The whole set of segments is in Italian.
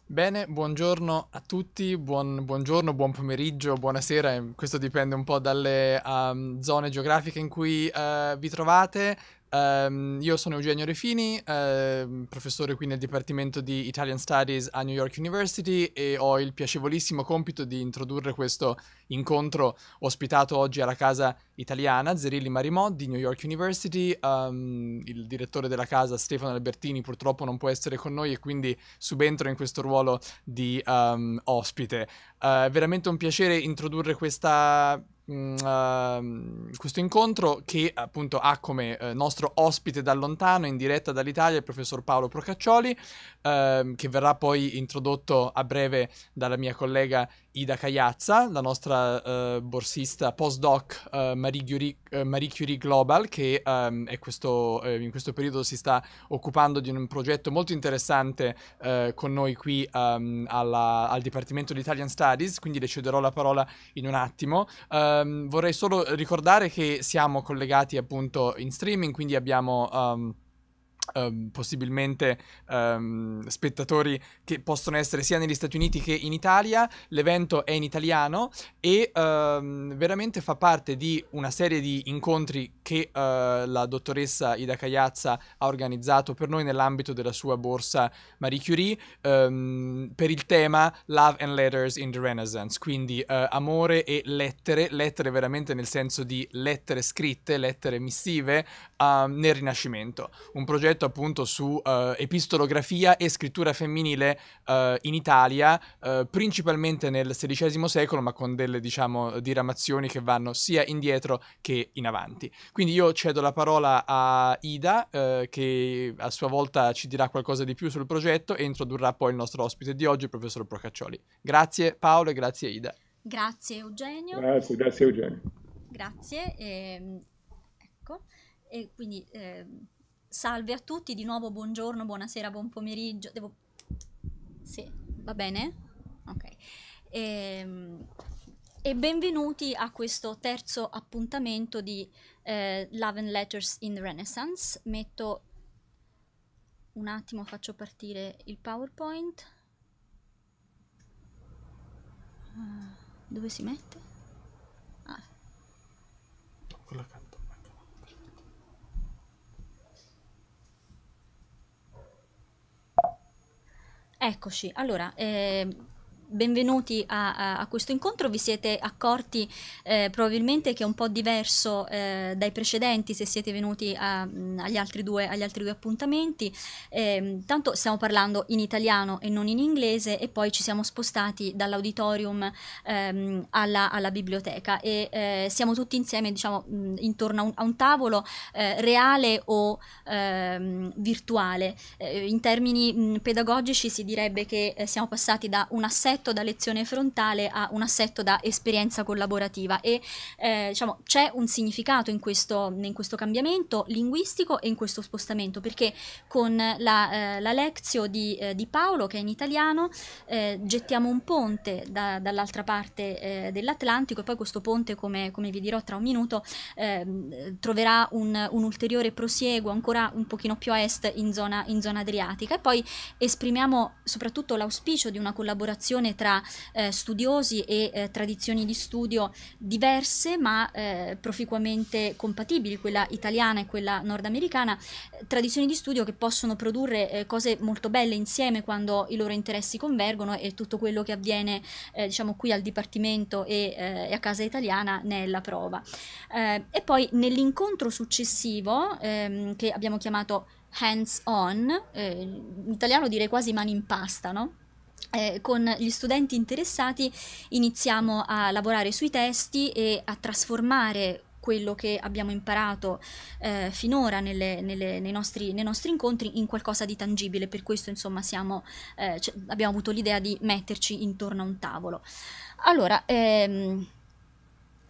Bene, buongiorno a tutti, buongiorno, buon pomeriggio, buonasera, questo dipende un po' dalle zone geografiche in cui vi trovate. Io sono Eugenio Refini, professore qui nel Dipartimento di Italian Studies a New York University e ho il piacevolissimo compito di introdurre questo incontro ospitato oggi alla Casa Italiana Zerilli Marimò di New York University. Il direttore della casa, Stefano Albertini, purtroppo non può essere con noi e quindi subentro in questo ruolo di ospite. È veramente un piacere introdurre questo incontro che appunto ha come nostro ospite da lontano, in diretta dall'Italia, il professor Paolo Procaccioli, che verrà poi introdotto a breve dalla mia collega Ida Cagliazza, la nostra borsista postdoc Marie Curie Global, che in questo periodo si sta occupando di un progetto molto interessante con noi qui al Dipartimento di Italian Studies, quindi le cederò la parola in un attimo. Vorrei solo ricordare che siamo collegati appunto in streaming, quindi abbiamo possibilmente spettatori che possono essere sia negli Stati Uniti che in Italia. L'evento è in italiano e veramente fa parte di una serie di incontri che la dottoressa Ida Cagliazza ha organizzato per noi nell'ambito della sua borsa Marie Curie per il tema Love and Letters in the Renaissance, quindi amore e lettere veramente nel senso di lettere scritte, lettere missive nel Rinascimento. Un progetto appunto su epistolografia e scrittura femminile in Italia, principalmente nel XVI secolo, ma con delle, diciamo, diramazioni che vanno sia indietro che in avanti. Quindi io cedo la parola a Ida, che a sua volta ci dirà qualcosa di più sul progetto e introdurrà poi il nostro ospite di oggi, il professor Procaccioli. Grazie Paolo e grazie Ida. Grazie Eugenio, Grazie Eugenio. grazie. Ecco, e quindi salve a tutti, di nuovo buongiorno, buonasera, buon pomeriggio. Sì, va bene? Ok. E benvenuti a questo terzo appuntamento di Love and Letters in the Renaissance. Metto un attimo, faccio partire il PowerPoint. Dove si mette? Ah. Quello accanto. Eccoci, allora, benvenuti a questo incontro. Vi siete accorti probabilmente che è un po' diverso dai precedenti, se siete venuti agli altri due appuntamenti. Tanto stiamo parlando in italiano e non in inglese, e poi ci siamo spostati dall'auditorium alla biblioteca e siamo tutti insieme, diciamo, intorno a un tavolo reale o virtuale. In termini pedagogici si direbbe che siamo passati da un assetto da lezione frontale a un assetto da esperienza collaborativa e diciamo, c'è un significato in questo cambiamento linguistico e in questo spostamento, perché con la Lectio di Paolo, che è in italiano, gettiamo un ponte dall'altra parte dell'Atlantico, e poi questo ponte, come vi dirò tra un minuto, troverà un ulteriore prosieguo ancora un pochino più a est in zona adriatica, e poi esprimiamo soprattutto l'auspicio di una collaborazione tra studiosi e tradizioni di studio diverse ma proficuamente compatibili, quella italiana e quella nordamericana, tradizioni di studio che possono produrre cose molto belle insieme quando i loro interessi convergono, e tutto quello che avviene diciamo qui al Dipartimento e a Casa Italiana ne è la prova. E poi nell'incontro successivo, che abbiamo chiamato hands on, in italiano direi quasi mani in pasta, no? Con gli studenti interessati iniziamo a lavorare sui testi e a trasformare quello che abbiamo imparato finora nei nostri incontri in qualcosa di tangibile. Per questo, insomma, abbiamo avuto l'idea di metterci intorno a un tavolo. Allora,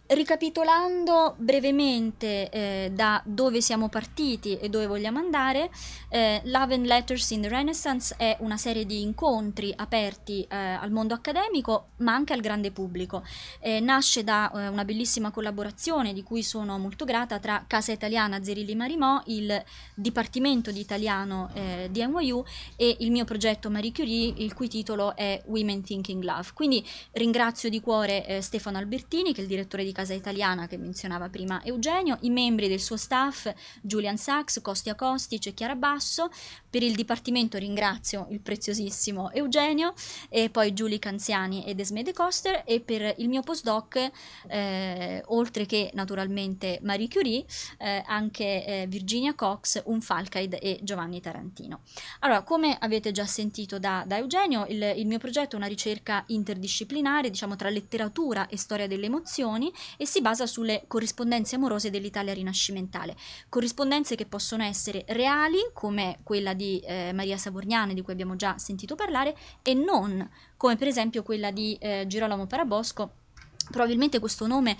Ricapitolando brevemente da dove siamo partiti e dove vogliamo andare, Love and Letters in the Renaissance è una serie di incontri aperti al mondo accademico ma anche al grande pubblico. Nasce da una bellissima collaborazione di cui sono molto grata tra Casa Italiana Zerilli Marimò, il Dipartimento di Italiano di NYU e il mio progetto Marie Curie, il cui titolo è Women Thinking Love. Quindi ringrazio di cuore Stefano Albertini, che è il direttore di Casa Italiana che menzionava prima Eugenio, i membri del suo staff Julian Sachs, Costia Costic e Chiara Basso. Per il dipartimento ringrazio il preziosissimo Eugenio e poi Giulia Canziani ed Esme De Coster, e per il mio postdoc oltre che naturalmente Marie Curie anche Virginia Cox, Falcaid e Giovanni Tarantino. Allora, come avete già sentito da Eugenio, il mio progetto è una ricerca interdisciplinare, diciamo tra letteratura e storia delle emozioni, e si basa sulle corrispondenze amorose dell'Italia rinascimentale. Corrispondenze che possono essere reali, come quella di Maria Savorgnana, di cui abbiamo già sentito parlare, e non, come per esempio quella di Girolamo Parabosco. Probabilmente questo nome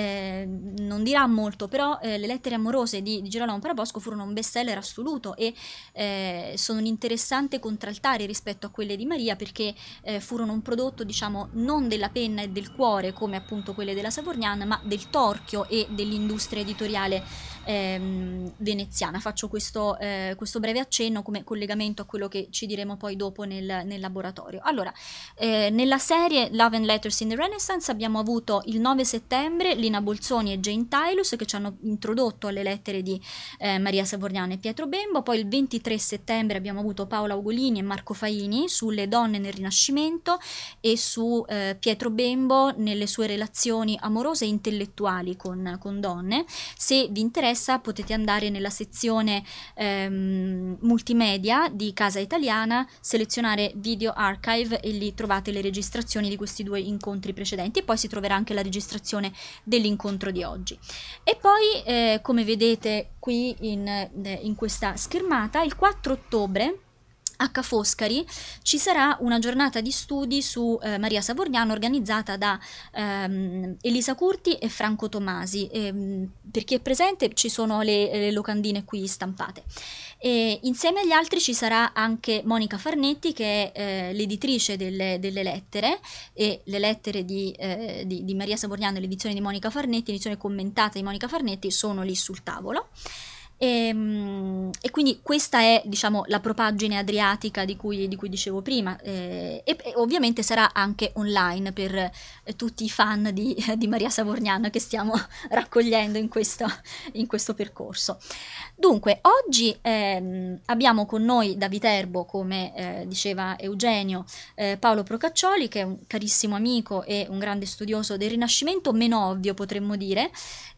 non dirà molto, però le lettere amorose di Girolamo Parabosco furono un bestseller assoluto e sono un interessante contraltare rispetto a quelle di Maria, perché furono un prodotto, diciamo, non della penna e del cuore come appunto quelle della Savorgnan, ma del torchio e dell'industria editoriale veneziana. Faccio questo breve accenno come collegamento a quello che ci diremo poi dopo nel laboratorio. Allora, nella serie Love and Letters in the Renaissance abbiamo avuto il 9 settembre Lina Bolzoni e Jane Tylus, che ci hanno introdotto alle lettere di Maria Savorgnan e Pietro Bembo. Poi il 23 settembre abbiamo avuto Paola Ugolini e Marco Faini sulle donne nel Rinascimento e su Pietro Bembo nelle sue relazioni amorose e intellettuali con donne. Se vi interessa potete andare nella sezione multimedia di Casa Italiana, selezionare Video Archive e lì trovate le registrazioni di questi due incontri precedenti, e poi si troverà anche la registrazione dell'incontro di oggi. E poi come vedete qui in questa schermata, il 4 ottobre a Ca' Foscari ci sarà una giornata di studi su Maria Savorgnan organizzata da Elisa Curti e Franco Tomasi. Per chi è presente ci sono le locandine qui stampate. E insieme agli altri ci sarà anche Monica Farnetti, che è l'editrice delle lettere, e le lettere di Maria Savorgnan, l'edizione di Monica Farnetti, l'edizione commentata di Monica Farnetti, sono lì sul tavolo. E quindi questa è, diciamo, la propaggine adriatica di cui dicevo prima, e ovviamente sarà anche online per tutti i fan di Maria Savorgnan che stiamo raccogliendo in questo percorso. Dunque, oggi abbiamo con noi da Viterbo, come diceva Eugenio, Paolo Procaccioli, che è un carissimo amico e un grande studioso del Rinascimento, meno ovvio potremmo dire.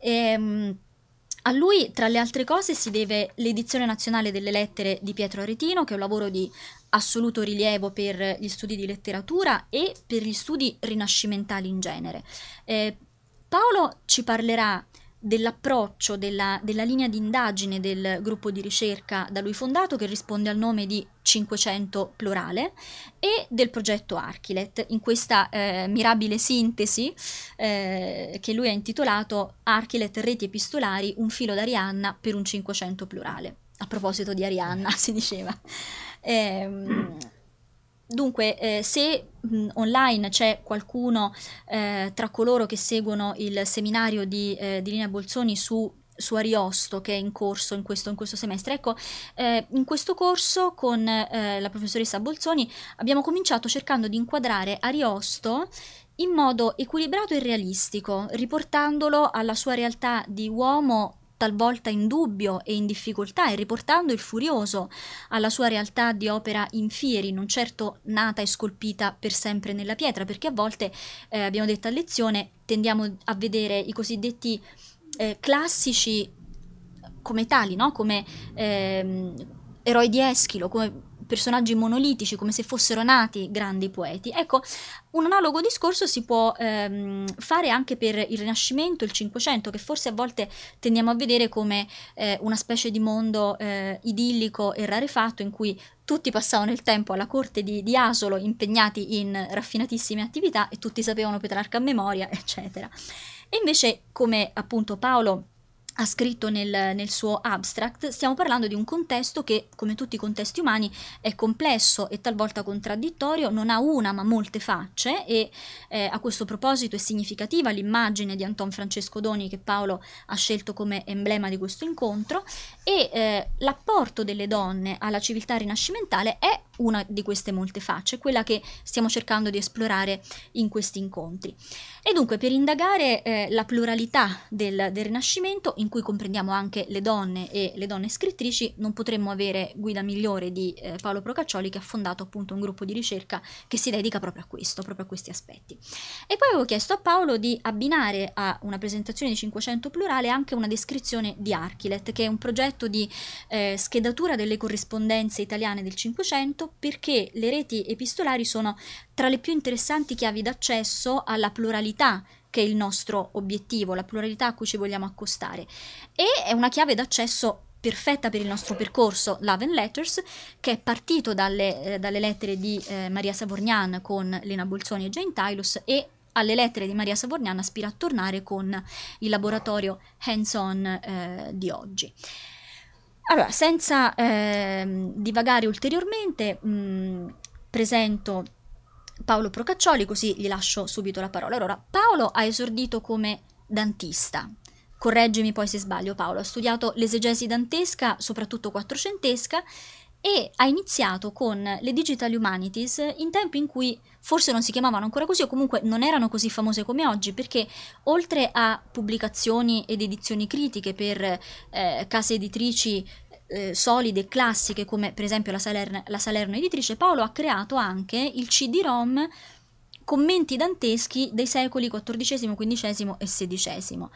A lui, tra le altre cose, si deve l'edizione nazionale delle lettere di Pietro Aretino, che è un lavoro di assoluto rilievo per gli studi di letteratura e per gli studi rinascimentali in genere. Paolo ci parlerà dell'approccio, della linea di indagine del gruppo di ricerca da lui fondato, che risponde al nome di 500 plurale, e del progetto Archilet, in questa mirabile sintesi che lui ha intitolato Archilet Reti Epistolari, un filo d'Arianna per un 500 plurale. A proposito di Arianna, si diceva. Dunque, se online c'è qualcuno tra coloro che seguono il seminario di Lina Bolzoni su Ariosto, che è in corso in questo semestre, ecco, in questo corso con la professoressa Bolzoni abbiamo cominciato cercando di inquadrare Ariosto in modo equilibrato e realistico, riportandolo alla sua realtà di uomo talvolta in dubbio e in difficoltà, e riportando il Furioso alla sua realtà di opera in fieri, non certo nata e scolpita per sempre nella pietra, perché a volte, abbiamo detto a lezione, tendiamo a vedere i cosiddetti classici come tali, no? Come eroi di Eschilo, come personaggi monolitici, come se fossero nati grandi poeti. Ecco, un analogo discorso si può fare anche per il Rinascimento, il Cinquecento, che forse a volte tendiamo a vedere come una specie di mondo idillico e rarefatto in cui tutti passavano il tempo alla corte di Asolo impegnati in raffinatissime attività e tutti sapevano Petrarca a memoria, eccetera. E invece, come appunto Paolo ha scritto nel suo abstract, stiamo parlando di un contesto che, come tutti i contesti umani, è complesso e talvolta contraddittorio, non ha una ma molte facce, e a questo proposito è significativa l'immagine di Anton Francesco Doni che Paolo ha scelto come emblema di questo incontro, e l'apporto delle donne alla civiltà rinascimentale è una di queste molte facce, quella che stiamo cercando di esplorare in questi incontri. E dunque, per indagare la pluralità del Rinascimento, in cui comprendiamo anche le donne e le donne scrittrici, non potremmo avere guida migliore di Paolo Procaccioli, che ha fondato appunto un gruppo di ricerca che si dedica proprio a questo, proprio a questi aspetti. E poi avevo chiesto a Paolo di abbinare a una presentazione di Cinquecento plurale anche una descrizione di Archilet, che è un progetto di schedatura delle corrispondenze italiane del Cinquecento, perché le reti epistolari sono tra le più interessanti chiavi d'accesso alla pluralità che è il nostro obiettivo, la pluralità a cui ci vogliamo accostare, e è una chiave d'accesso perfetta per il nostro percorso Love and Letters, che è partito dalle lettere di Maria Savorgnan con Lena Bolzoni e Jane Tylus, e alle lettere di Maria Savorgnan aspira a tornare con il laboratorio hands-on di oggi. Allora, senza divagare ulteriormente, presento Paolo Procaccioli, così gli lascio subito la parola. Allora, Paolo ha esordito come dantista. Correggimi poi se sbaglio, Paolo. Ha studiato l'esegesi dantesca, soprattutto quattrocentesca, e ha iniziato con le Digital Humanities in tempi in cui forse non si chiamavano ancora così, o comunque non erano così famose come oggi, perché oltre a pubblicazioni ed edizioni critiche per case editrici solide e classiche come per esempio la Salerno editrice, Paolo ha creato anche il CD-ROM commenti danteschi dei secoli XIV, XV e XVI,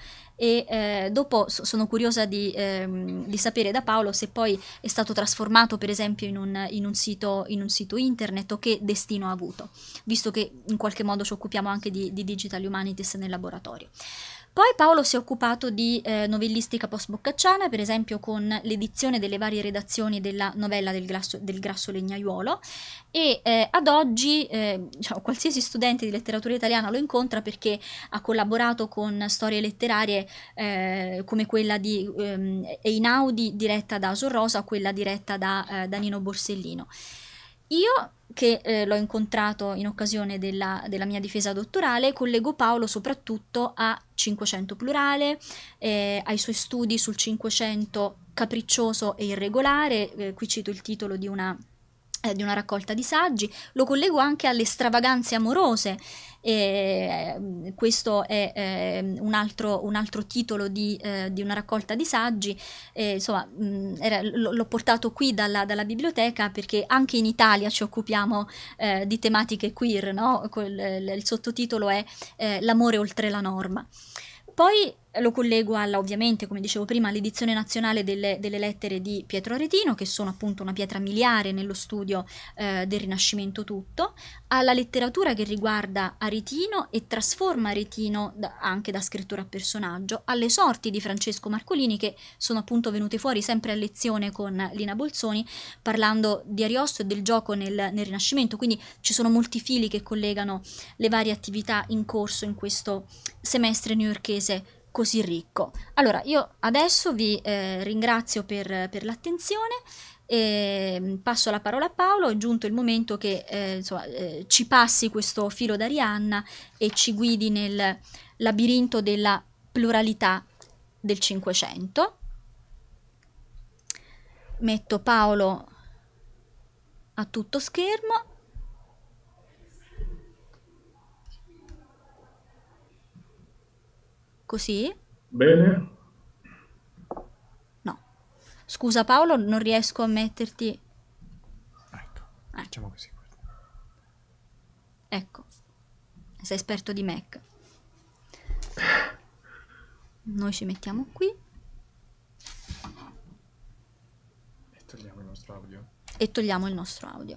e dopo sono curiosa di sapere da Paolo se poi è stato trasformato per esempio in un sito internet, o che destino ha avuto, visto che in qualche modo ci occupiamo anche di Digital Humanities nel laboratorio. Poi Paolo si è occupato di novellistica post-boccacciana, per esempio con l'edizione delle varie redazioni della novella del Grasso Legnaiuolo, e ad oggi diciamo, qualsiasi studente di letteratura italiana lo incontra perché ha collaborato con storie letterarie come quella di Einaudi diretta da Asor Rosa, o quella diretta da Nino Borsellino. Io, che l'ho incontrato in occasione della mia difesa dottorale, collego Paolo soprattutto a Cinquecento plurale, ai suoi studi sul Cinquecento capriccioso e irregolare, qui cito il titolo di una raccolta di saggi, lo collego anche alle stravaganze amorose, questo è un altro titolo di una raccolta di saggi, insomma l'ho portato qui dalla biblioteca perché anche in Italia ci occupiamo di tematiche queer, no? Il sottotitolo è L'amore oltre la norma. Poi lo collego ovviamente, come dicevo prima, all'edizione nazionale delle lettere di Pietro Aretino, che sono appunto una pietra miliare nello studio del Rinascimento tutto, alla letteratura che riguarda Aretino e trasforma Aretino anche da scrittore a personaggio, alle sorti di Francesco Marcolini, che sono appunto venute fuori sempre a lezione con Lina Bolzoni, parlando di Ariosto e del gioco nel Rinascimento, quindi ci sono molti fili che collegano le varie attività in corso in questo semestre newyorkese così ricco. Allora, io adesso vi ringrazio per l'attenzione e passo la parola a Paolo. È giunto il momento che ci passi questo filo d'Arianna e ci guidi nel labirinto della pluralità del Cinquecento. Metto Paolo a tutto schermo. Così? Bene. No. Scusa Paolo, non riesco a metterti... Ecco, facciamo così. Ecco, sei esperto di Mac. Noi ci mettiamo qui. E togliamo il nostro audio. e togliamo il nostro audio.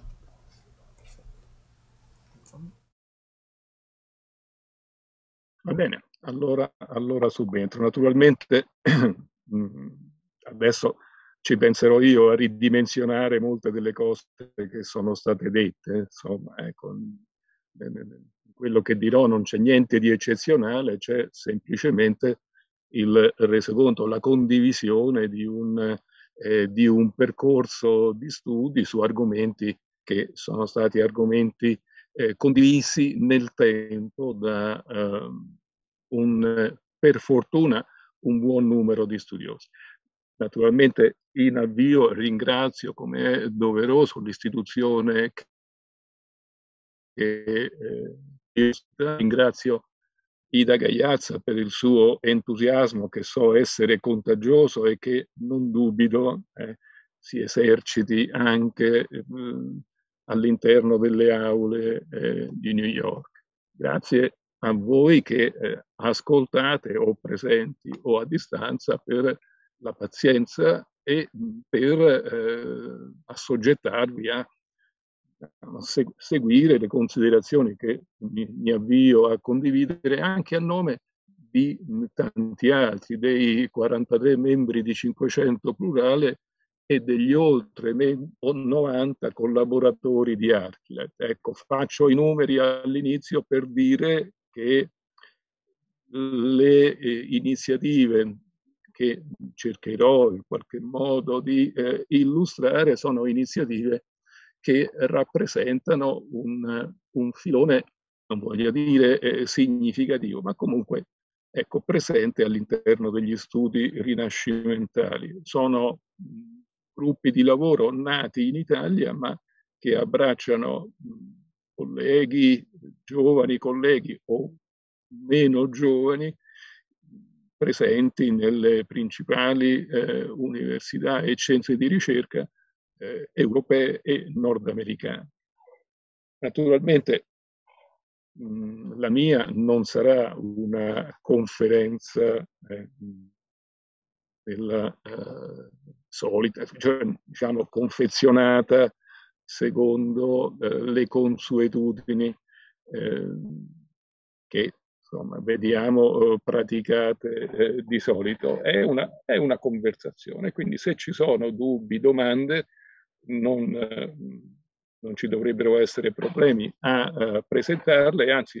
Va bene, allora subentro. Naturalmente adesso ci penserò io a ridimensionare molte delle cose che sono state dette. Insomma, ecco, quello che dirò non c'è niente di eccezionale, c'è semplicemente il resoconto, la condivisione di un percorso di studi su argomenti che sono stati argomenti condivisi nel tempo da per fortuna un buon numero di studiosi. Naturalmente in avvio ringrazio, come è doveroso, l'istituzione che ringrazio Ida Gagliazza per il suo entusiasmo, che so essere contagioso e che non dubito si eserciti anche all'interno delle aule di New York. Grazie a voi che ascoltate o presenti o a distanza per la pazienza e per assoggettarvi a seguire le considerazioni che mi avvio a condividere anche a nome di tanti altri, dei 43 membri di 500 Plurale e degli oltre 90 collaboratori di Archilet. Ecco, faccio i numeri all'inizio per dire che le iniziative che cercherò in qualche modo di illustrare sono iniziative che rappresentano un filone, non voglio dire significativo, ma comunque ecco, presente all'interno degli studi rinascimentali. Sono gruppi di lavoro nati in Italia, ma che abbracciano colleghi, giovani colleghi o meno giovani, presenti nelle principali università e centri di ricerca europee e nordamericane. Naturalmente la mia non sarà una conferenza della solita, cioè, diciamo, confezionata secondo le consuetudini che insomma vediamo praticate di solito. È una conversazione, quindi se ci sono dubbi, domande, non ci dovrebbero essere problemi a presentarle, anzi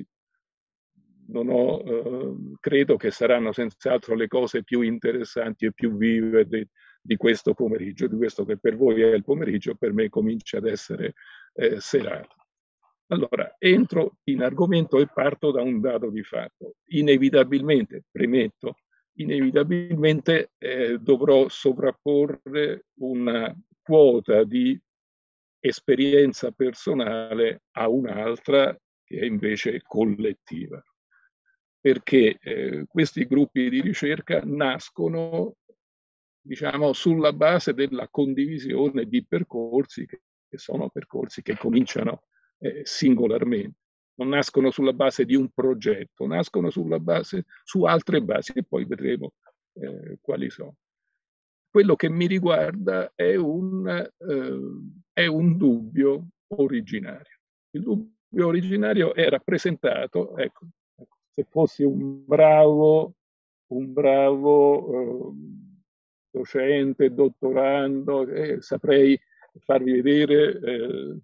credo che saranno senz'altro le cose più interessanti e più vive di questo pomeriggio, di questo che per voi è il pomeriggio, per me comincia ad essere serata. Allora, entro in argomento e parto da un dato di fatto. Inevitabilmente, premetto, inevitabilmente dovrò sovrapporre una quota di esperienza personale a un'altra che è invece collettiva. Perché questi gruppi di ricerca nascono, diciamo, sulla base della condivisione di percorsi che sono percorsi che cominciano singolarmente. Non nascono sulla base di un progetto, nascono su altre basi e poi vedremo quali sono. Quello che mi riguarda è un dubbio originario. Il dubbio originario è rappresentato, ecco, se fossi un bravo docente, dottorando, saprei farvi vedere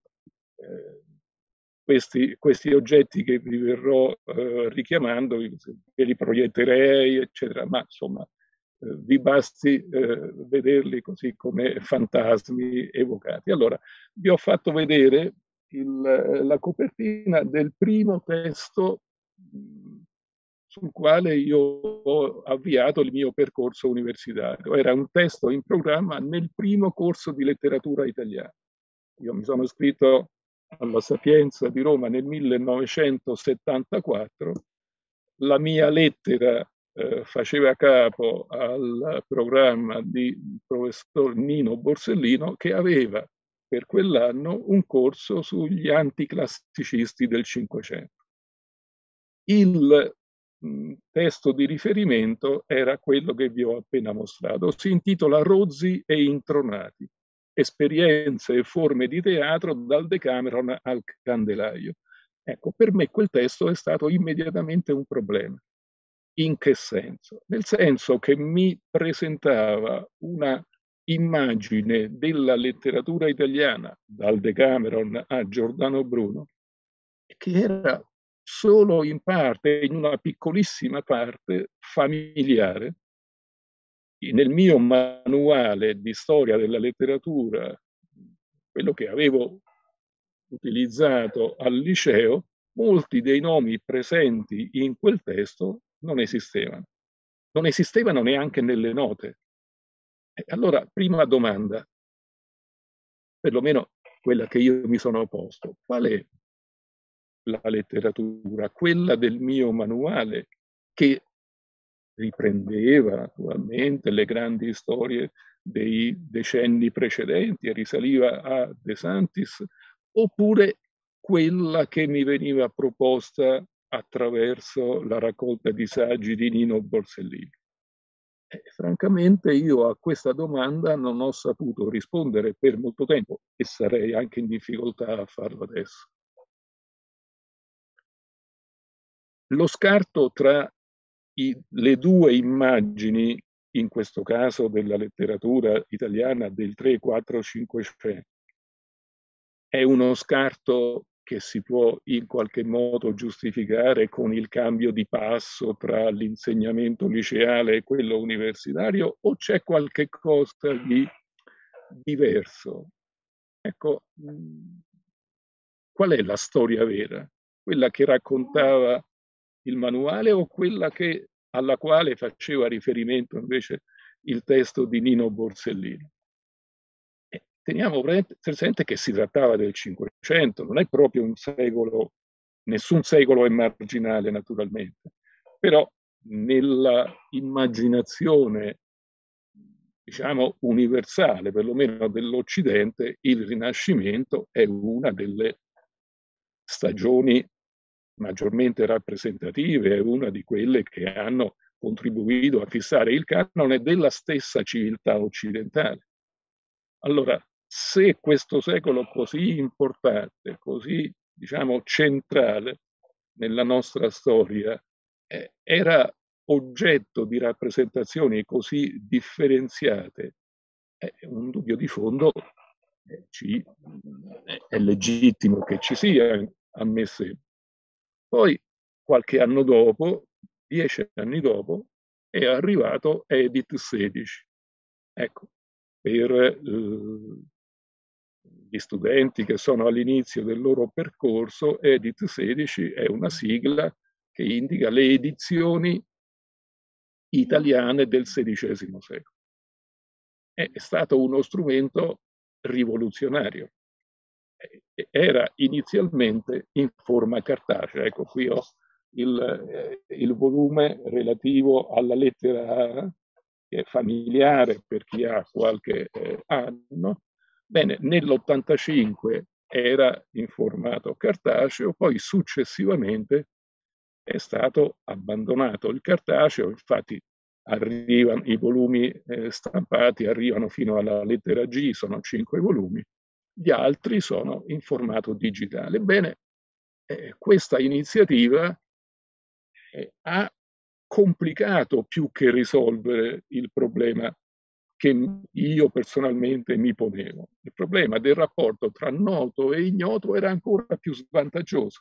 questi oggetti che vi verrò richiamando, ve li proietterei, eccetera, ma insomma vi basti vederli così come fantasmi evocati. Allora, vi ho fatto vedere la copertina del primo testo sul quale io ho avviato il mio percorso universitario. Era un testo in programma nel primo corso di letteratura italiana. Io mi sono iscritto alla Sapienza di Roma nel 1974. La mia lettera faceva capo al programma di professor Nino Borsellino, che aveva per quell'anno un corso sugli anticlassicisti del Cinquecento. Il testo di riferimento era quello che vi ho appena mostrato. Si intitola Rozzi e Intronati. esperienze e forme di teatro, dal Decameron al Candelaio. Ecco, per me quel testo è stato immediatamente un problema. In che senso? Nel senso che mi presentava una immagine della letteratura italiana, dal Decameron a Giordano Bruno, che era solo in parte, in una piccolissima parte, familiare. Nel mio manuale di storia della letteratura, quello che avevo utilizzato al liceo, molti dei nomi presenti in quel testo non esistevano. Non esistevano neanche nelle note. Allora, prima domanda, perlomeno quella che io mi sono posto: qual è la letteratura? Quella del mio manuale, che riprendeva naturalmente le grandi storie dei decenni precedenti e risaliva a De Santis, oppure quella che mi veniva proposta attraverso la raccolta di saggi di Nino Borsellino? Francamente io a questa domanda non ho saputo rispondere per molto tempo e sarei anche in difficoltà a farlo adesso. Lo scarto tra le due immagini, in questo caso della letteratura italiana del 3, 4, 500, è uno scarto che si può in qualche modo giustificare con il cambio di passo tra l'insegnamento liceale e quello universitario, o c'è qualche cosa di diverso? Ecco, qual è la storia vera? Quella che raccontava il manuale o quella alla quale faceva riferimento invece il testo di Nino Borsellino? Teniamo presente che si trattava del Cinquecento, non è proprio un secolo, nessun secolo è marginale naturalmente, però nella immaginazione, diciamo, universale, perlomeno dell'Occidente, il Rinascimento è una delle stagioni maggiormente rappresentative, è una di quelle che hanno contribuito a fissare il canone della stessa civiltà occidentale. Allora, se questo secolo così importante, così, diciamo, centrale nella nostra storia, era oggetto di rappresentazioni così differenziate, un dubbio di fondo è legittimo che ci sia, a me sembra. Poi, qualche anno dopo, 10 anni dopo, è arrivato Edit 16. Ecco, per gli studenti che sono all'inizio del loro percorso, Edit 16 è una sigla che indica le edizioni italiane del XVI secolo. È stato uno strumento rivoluzionario. Era inizialmente in forma cartacea. Ecco, qui ho il volume relativo alla lettera A, che è familiare per chi ha qualche anno. Bene, nell'85 era in formato cartaceo, poi successivamente è stato abbandonato il cartaceo, infatti arrivano i volumi stampati, arrivano fino alla lettera G, sono 5 volumi, gli altri sono in formato digitale. Bene, questa iniziativa ha complicato più che risolvere il problema che io personalmente mi ponevo. Il problema del rapporto tra noto e ignoto era ancora più svantaggioso.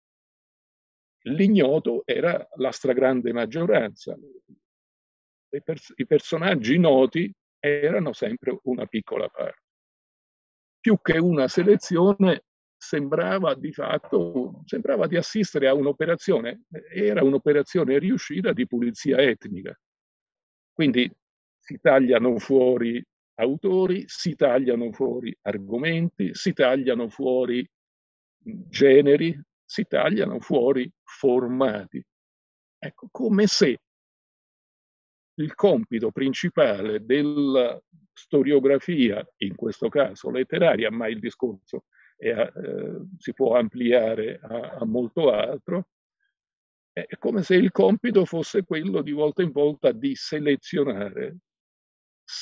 L'ignoto era la stragrande maggioranza. I personaggi noti erano sempre una piccola parte. Più che una selezione, sembrava di assistere a un'operazione, era un'operazione riuscita di pulizia etnica. Quindi si tagliano fuori autori, si tagliano fuori argomenti, si tagliano fuori generi, si tagliano fuori formati. Ecco, come se il compito principale della storiografia, in questo caso letteraria, ma il discorso si può ampliare a molto altro, è come se il compito fosse quello di volta in volta di selezionare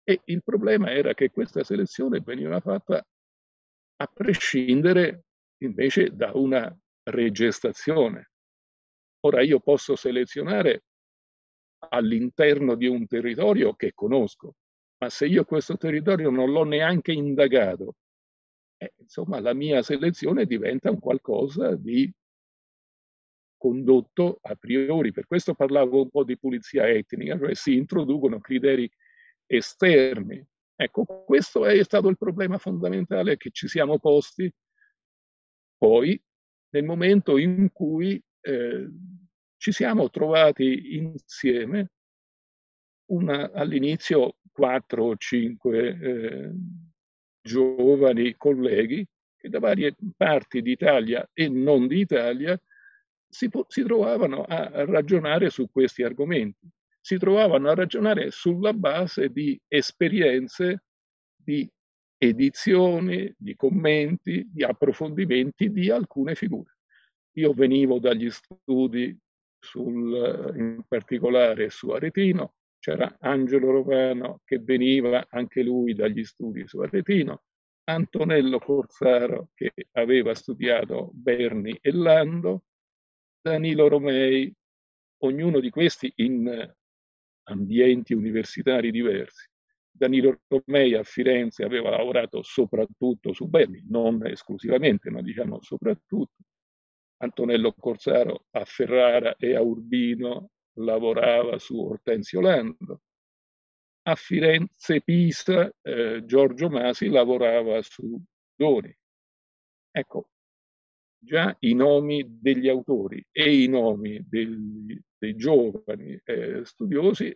E il problema era che questa selezione veniva fatta a prescindere invece da una regestazione. Ora io posso selezionare all'interno di un territorio che conosco, ma se io questo territorio non l'ho neanche indagato, insomma la mia selezione diventa un qualcosa di condotto a priori. Per questo parlavo un po' di pulizia etnica, cioè si introducono criteri esterni. Ecco, questo è stato il problema fondamentale che ci siamo posti poi nel momento in cui ci siamo trovati insieme all'inizio 4 o 5 giovani colleghi che da varie parti d'Italia e non d'Italia si trovavano a ragionare su questi argomenti, si trovavano a ragionare sulla base di esperienze, di edizioni, di commenti, di approfondimenti di alcune figure. Io venivo dagli studi in particolare su Aretino, c'era Angelo Rovano che veniva anche lui dagli studi su Aretino, Antonello Corsaro che aveva studiato Berni e Lando, Danilo Romei, ognuno di questi in ambienti universitari diversi. Danilo Romei a Firenze aveva lavorato soprattutto su Berni, non esclusivamente, ma diciamo soprattutto. Antonello Corsaro a Ferrara e a Urbino lavorava su Ortensio Lando. A Firenze Pisa Giorgio Masi lavorava su Doni. Ecco, già i nomi degli autori e i nomi dei giovani studiosi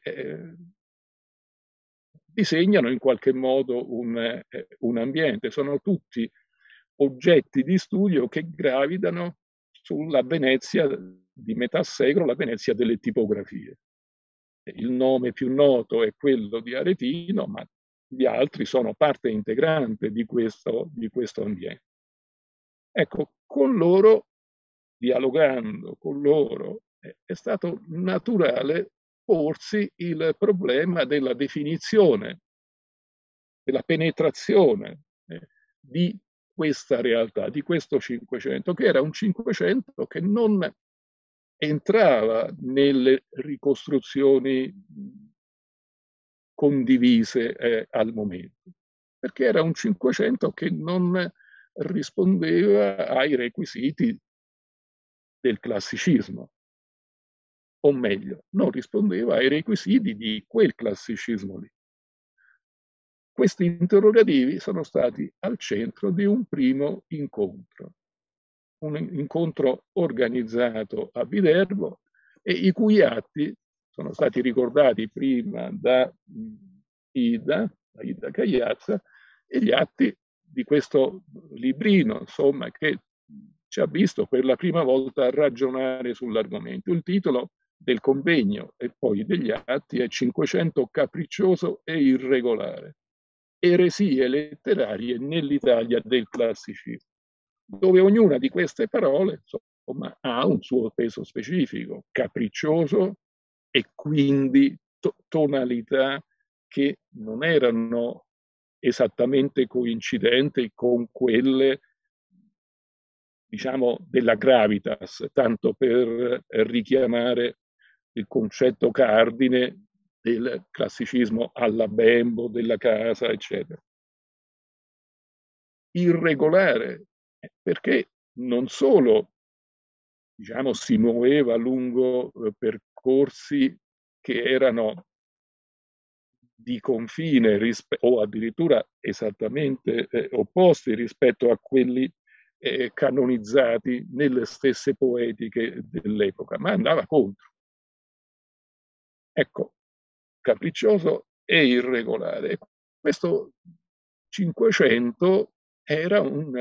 disegnano in qualche modo un ambiente, sono tutti oggetti di studio che gravitano sulla Venezia di metà secolo, la Venezia delle tipografie. Il nome più noto è quello di Aretino, ma gli altri sono parte integrante di questo ambiente. Ecco, con loro, dialogando con loro, è stato naturale porsi il problema della definizione, della penetrazione di questa realtà, di questo Cinquecento, che era un Cinquecento che non entrava nelle ricostruzioni condivise al momento, perché era un Cinquecento che non rispondeva ai requisiti del classicismo, o meglio, non rispondeva ai requisiti di quel classicismo lì. Questi interrogativi sono stati al centro di un primo incontro, un incontro organizzato a Viterbo e i cui atti sono stati ricordati prima da Ida Cagliazza, e gli atti di questo librino, insomma, che ci ha visto per la prima volta ragionare sull'argomento. Il titolo del convegno e poi degli atti è Cinquecento capriccioso e irregolare, eresie letterarie nell'Italia del classicismo, dove ognuna di queste parole insomma, ha un suo peso specifico, capriccioso e quindi tonalità che non erano esattamente coincidenti con quelle, diciamo, della gravitas, tanto per richiamare il concetto cardine del classicismo alla Bembo, della Casa, eccetera. Irregolare, perché non solo, diciamo, si muoveva lungo percorsi che erano di confine o addirittura esattamente opposti rispetto a quelli canonizzati nelle stesse poetiche dell'epoca, ma andava contro. Ecco, capriccioso e irregolare. Questo Cinquecento era un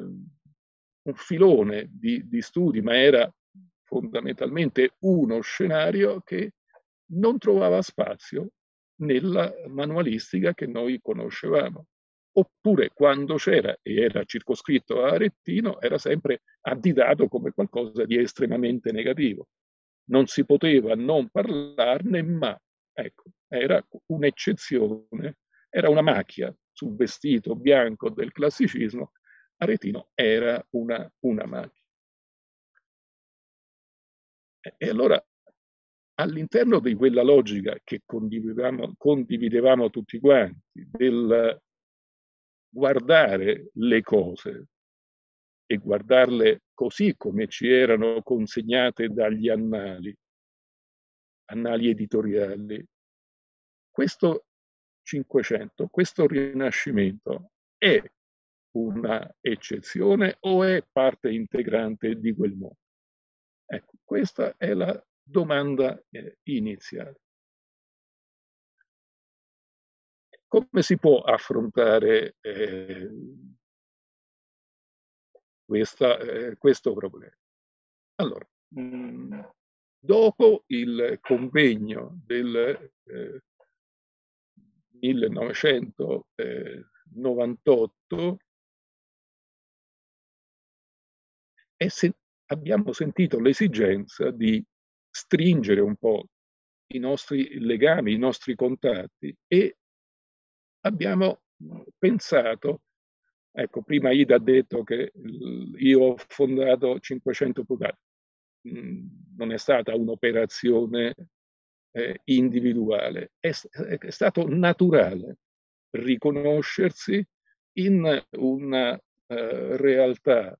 filone di studi, ma era fondamentalmente uno scenario che non trovava spazio nella manualistica che noi conoscevamo. Oppure quando c'era e era circoscritto a Aretino, era sempre additato come qualcosa di estremamente negativo. Non si poteva non parlarne, ma ecco, era un'eccezione era una macchia sul vestito bianco del classicismo, Aretino era una macchia. E allora, all'interno di quella logica che condividevamo tutti quanti, del guardare le cose e guardarle così come ci erano consegnate dagli annali editoriali, questo Cinquecento, questo Rinascimento è una eccezione o è parte integrante di quel mondo? Ecco, questa è la domanda iniziale. Come si può affrontare questo problema? Allora, dopo il convegno del 1998 abbiamo sentito l'esigenza di stringere un po' i nostri legami, i nostri contatti, e abbiamo pensato, ecco, prima Ida ha detto che io ho fondato 500 Plurali. Non è stata un'operazione individuale, è stato naturale riconoscersi in una realtà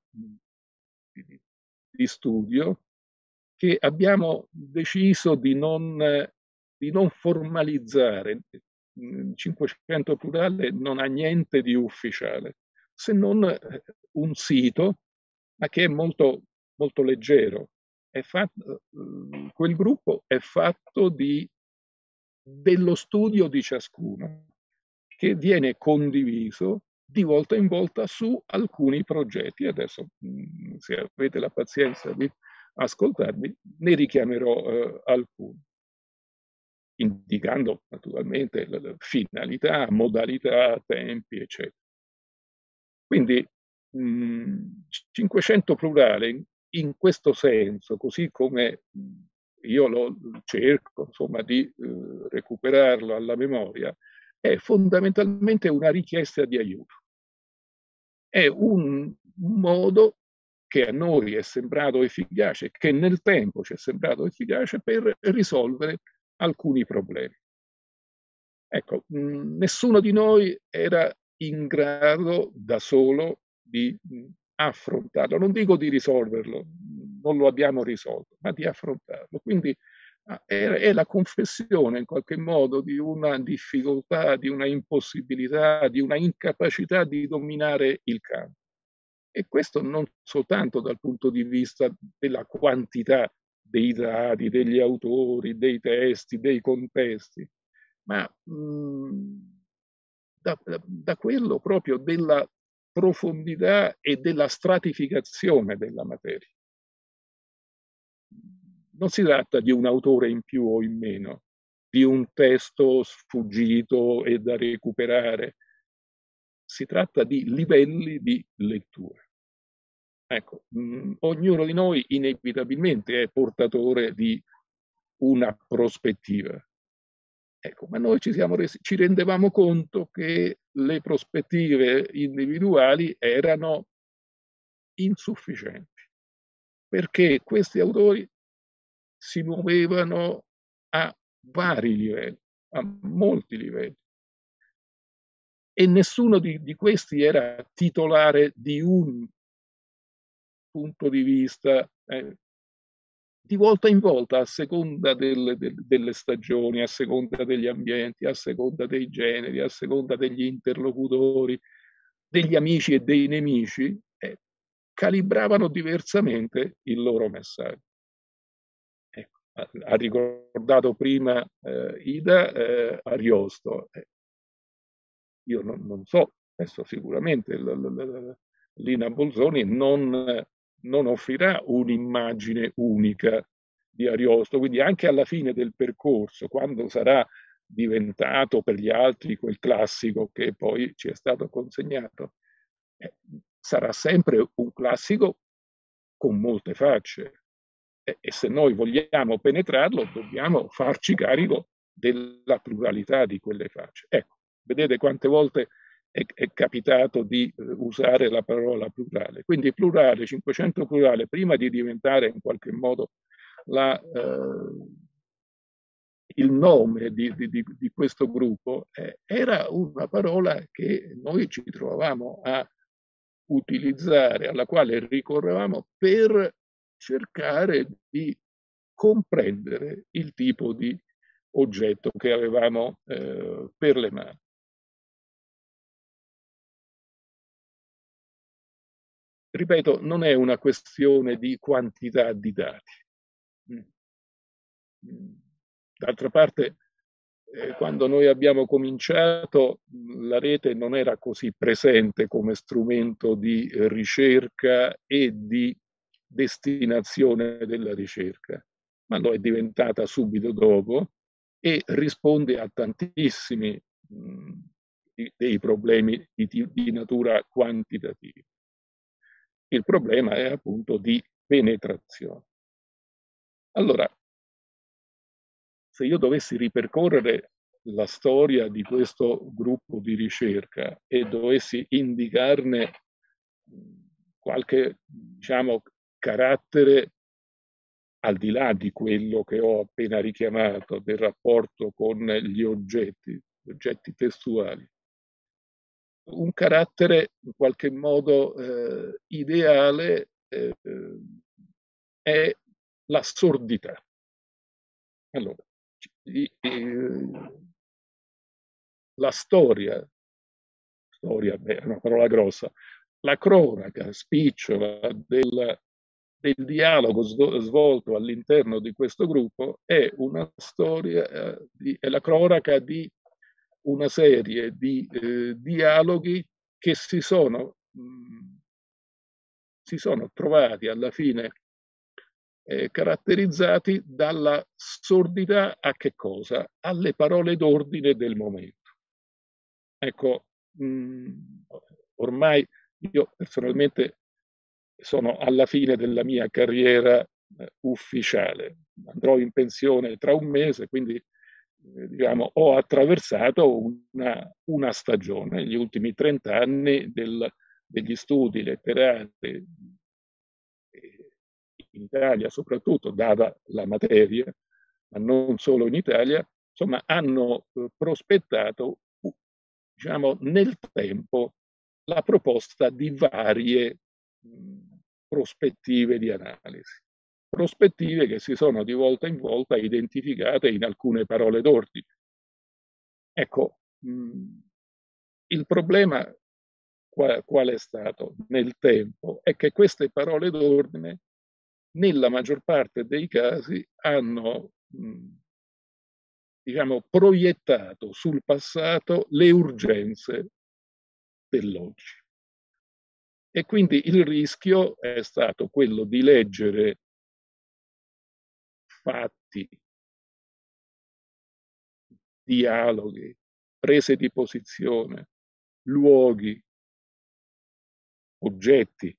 di studio che abbiamo deciso di non formalizzare. 500 Plurale non ha niente di ufficiale, se non un sito, ma che è molto, molto leggero. Quel gruppo è fatto dello studio di ciascuno, che viene condiviso di volta in volta su alcuni progetti. Adesso, se avete la pazienza di ascoltarmi, ne richiamerò alcuni, indicando naturalmente finalità, modalità, tempi, eccetera. Quindi 500 Plurale in questo senso, così come io lo cerco, insomma, di recuperarlo alla memoria, è fondamentalmente una richiesta di aiuto. È un modo che a noi è sembrato efficace, che nel tempo ci è sembrato efficace per risolvere alcuni problemi. Ecco, nessuno di noi era in grado da solo di affrontarlo, non dico di risolverlo, non lo abbiamo risolto, ma di affrontarlo. Quindi è la confessione in qualche modo di una difficoltà, di una impossibilità, di una incapacità di dominare il campo. E questo non soltanto dal punto di vista della quantità dei dati, degli autori, dei testi, dei contesti, ma da quello proprio della profondità e della stratificazione della materia. Non si tratta di un autore in più o in meno, di un testo sfuggito e da recuperare. Si tratta di livelli di lettura. Ecco, ognuno di noi inevitabilmente è portatore di una prospettiva. Ecco, ma noi ci rendevamo conto che le prospettive individuali erano insufficienti, perché questi autori si muovevano a vari livelli, a molti livelli, e nessuno di questi era titolare di un punto di vista. Di volta in volta, a seconda delle stagioni, a seconda degli ambienti, a seconda dei generi, a seconda degli interlocutori, degli amici e dei nemici, calibravano diversamente il loro messaggio. Ecco, ha ricordato prima Ida Ariosto. Io non so, adesso sicuramente Lina Bolzoni non offrirà un'immagine unica di Ariosto, quindi anche alla fine del percorso, quando sarà diventato per gli altri quel classico che poi ci è stato consegnato, sarà sempre un classico con molte facce, e se noi vogliamo penetrarlo dobbiamo farci carico della pluralità di quelle facce. Ecco, Vedete quante volte è capitato di usare la parola plurale. Quindi plurale, 500 plurale, prima di diventare in qualche modo il nome di questo gruppo, era una parola che noi ci trovavamo a utilizzare, alla quale ricorrevamo per cercare di comprendere il tipo di oggetto che avevamo per le mani. Ripeto, non è una questione di quantità di dati. D'altra parte, quando noi abbiamo cominciato, la rete non era così presente come strumento di ricerca e di destinazione della ricerca, ma lo è diventata subito dopo e risponde a tantissimi dei problemi di natura quantitativa. Il problema è appunto di penetrazione. Allora, se io dovessi ripercorrere la storia di questo gruppo di ricerca e dovessi indicarne qualche, diciamo, carattere al di là di quello che ho appena richiamato del rapporto con gli oggetti testuali, un carattere in qualche modo ideale è la sordità. Allora, la storia è una parola grossa, la cronaca spicciola del dialogo svolto all'interno di questo gruppo è una storia, è la cronaca di una serie di dialoghi che si sono trovati alla fine caratterizzati dalla sordità a che cosa? Alle parole d'ordine del momento. Ecco, ormai io personalmente sono alla fine della mia carriera ufficiale, andrò in pensione tra un mese, quindi diciamo, ho attraversato una stagione, gli ultimi 30 anni degli studi letterari in Italia soprattutto, data la materia, ma non solo in Italia, insomma, hanno prospettato, diciamo, nel tempo la proposta di varie prospettive di analisi. Prospettive che si sono di volta in volta identificate in alcune parole d'ordine. Ecco, il problema qual è stato nel tempo è che queste parole d'ordine nella maggior parte dei casi hanno diciamo, proiettato sul passato le urgenze dell'oggi. E quindi il rischio è stato quello di leggere fatti, dialoghi, prese di posizione, luoghi, oggetti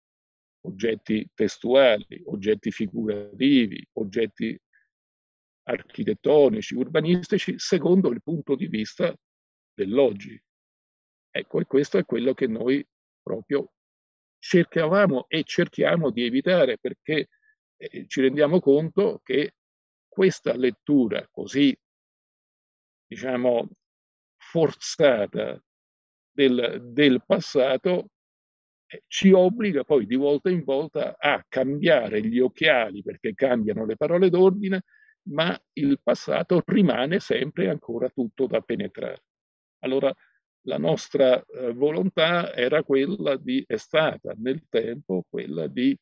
testuali, oggetti figurativi, oggetti architettonici, urbanistici, secondo il punto di vista dell'oggi. Ecco, e questo è quello che noi proprio cercavamo e cerchiamo di evitare, perché ci rendiamo conto che questa lettura così, diciamo, forzata del passato ci obbliga poi di volta in volta a cambiare gli occhiali, perché cambiano le parole d'ordine, ma il passato rimane sempre ancora tutto da penetrare. Allora la nostra volontà era quella è stata nel tempo quella di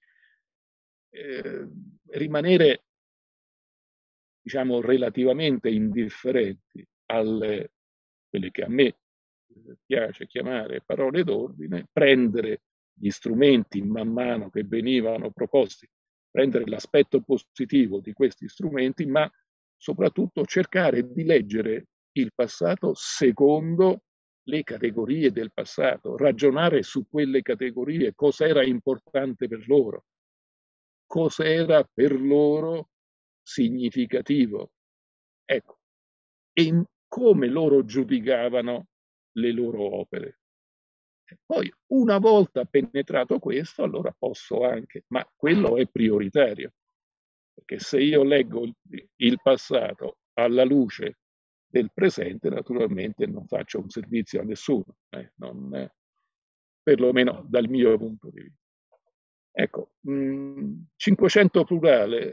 rimanere, diciamo, relativamente indifferenti alle quelle che a me piace chiamare parole d'ordine, prendere gli strumenti man mano che venivano proposti, prendere l'aspetto positivo di questi strumenti, ma soprattutto cercare di leggere il passato secondo le categorie del passato, ragionare su quelle categorie, cosa era importante per loro, cosa era per loro significativo. Ecco, e come loro giudicavano le loro opere. E poi una volta penetrato questo, allora posso anche, ma quello è prioritario, perché se io leggo il passato alla luce del presente, naturalmente non faccio un servizio a nessuno, perlomeno dal mio punto di vista. Ecco, 500 plurale